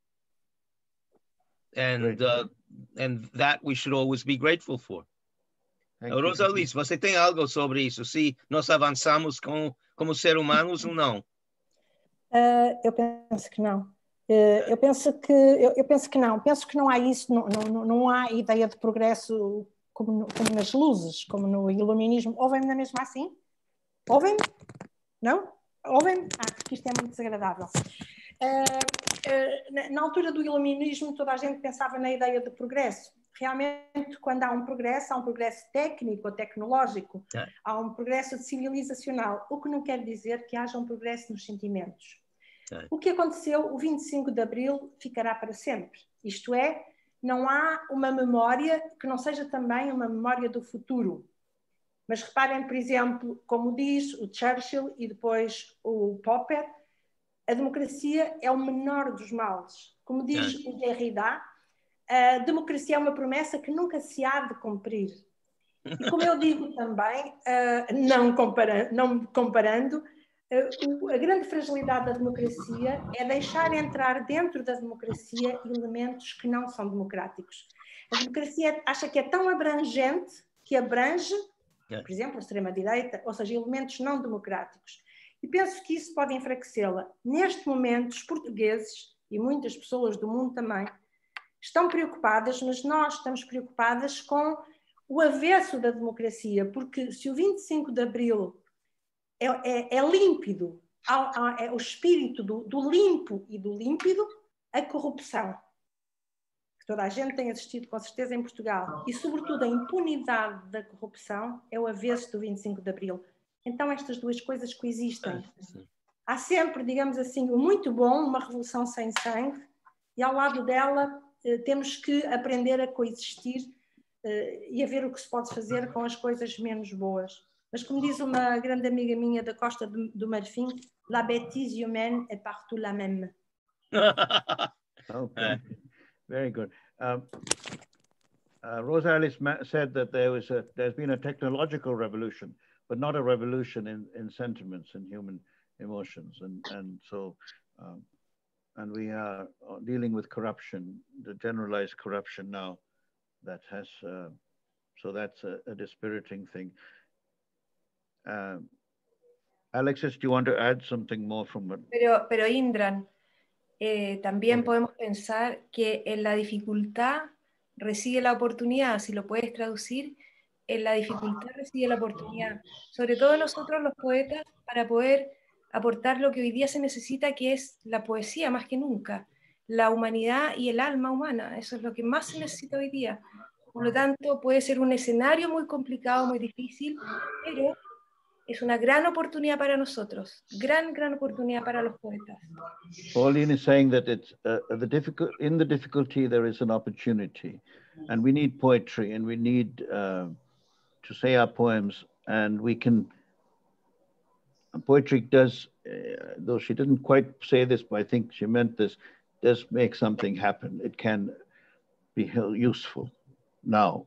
And that we should always be grateful for. Rosalice, você tem algo sobre isso? Se nós avançamos como seres humanos ou não? Eu penso que não. Eu penso que não. Penso que não há isso, não há ideia de progresso como nas luzes, como no iluminismo. Ouvem-me na mesma assim? Ouvem-me? Não? Ouvem-me? Porque isto é muito desagradável. Na altura do iluminismo, toda a gente pensava na ideia de progresso. Realmente, quando há um progresso técnico ou tecnológico, há um progresso civilizacional, o que não quer dizer que haja um progresso nos sentimentos. O que aconteceu, o 25 de Abril ficará para sempre. Isto é, não há uma memória que não seja também uma memória do futuro. Mas reparem, por exemplo, como diz o Churchill e depois o Popper, a democracia é o menor dos males. Como diz o Derrida, a democracia é uma promessa que nunca se há de cumprir. E como eu digo também, não comparando, a grande fragilidade da democracia é deixar entrar dentro da democracia elementos que não são democráticos. A democracia acha que é tão abrangente que abrange, por exemplo, a extrema-direita, ou seja, elementos não democráticos. E penso que isso pode enfraquecê-la. Neste momento, os portugueses, e muitas pessoas do mundo também, estão preocupadas, mas nós estamos preocupadas com o avesso da democracia, porque se o 25 de Abril é límpido, é o espírito do limpo e do límpido, a corrupção, que toda a gente tem assistido com certeza em Portugal, e sobretudo a impunidade da corrupção é o avesso do 25 de Abril. Então estas duas coisas coexistem. Há sempre, digamos assim, o muito bom, uma revolução sem sangue, e ao lado dela temos que aprender a coexistir e a ver o que se pode fazer com as coisas menos boas. Mas como diz uma grande amiga minha da Costa do Marfim, la bêtise humaine est partout la même. Okay, very good. Rosa Alice said that there's been a technological revolution, but not a revolution in sentiments and human emotions, and so and we are dealing with corruption, the generalized corruption now that has so that's a dispiriting thing. Alexis, do you want to add something more from what? Pero Indran, también podemos pensar que en la dificultad reside la oportunidad, si lo puedes traducir, en la dificultad reside la oportunidad, sobre todo nosotros los poetas, para poder aportar lo que hoy día se necesita, que es la poesía más que nunca, la humanidad y el alma humana, eso es lo que más se necesita hoy día. Por lo tanto, puede ser un escenario muy complicado, muy difícil, pero es una gran oportunidad para nosotros, gran oportunidad para los poetas. Pauline is saying that it's in the difficulty there is an opportunity, and we need poetry, and we need to say our poems, and we can. Poetry does, though she didn't quite say this, but I think she meant this, does make something happen. It can be useful now.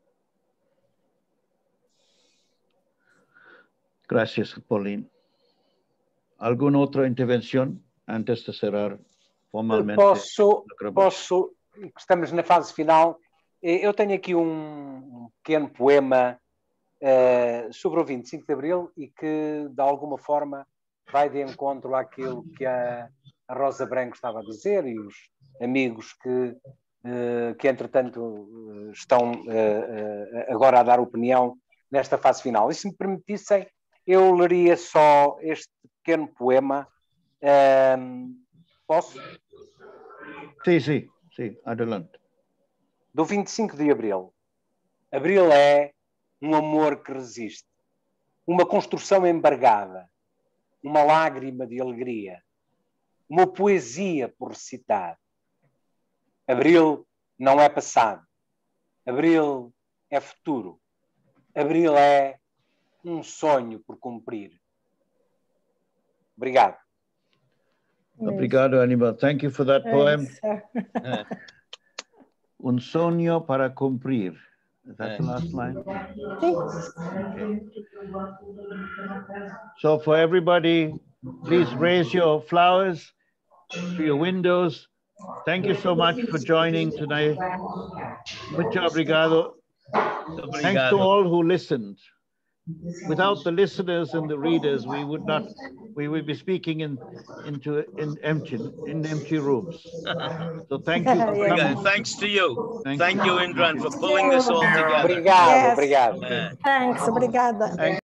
Gracias, Pauline. ¿Alguna otra intervención antes de cerrar formalmente? Posso, estamos na fase final. Eu tenho aqui um pequeno poema sobre o 25 de Abril e que, de alguma forma, vai de encontro àquilo que a Rosa Branco estava a dizer e os amigos que entretanto, estão agora a dar opinião nesta fase final. E se me permitissem, eu leria só este pequeno poema. Posso? Sim, adelante. Do 25 de Abril. Abril é um amor que resiste, uma construção embargada, uma lágrima de alegria, uma poesia por recitar. Abril não é passado. Abril é futuro. Abril é um sonho por cumprir. Obrigado. Obrigado, Aníbal. Thank you for that poem. Un sueño para cumprir. Is that the last line? Okay. So for everybody, please raise your flowers to your windows. Thank you so much for joining tonight. Muito obrigado. Thanks to all who listened. Without the listeners and the readers, we would be speaking in empty rooms. So thank you for coming. Thanks to you. Thank you, Indran, for pulling this all together. Obrigado. Thanks, obrigada.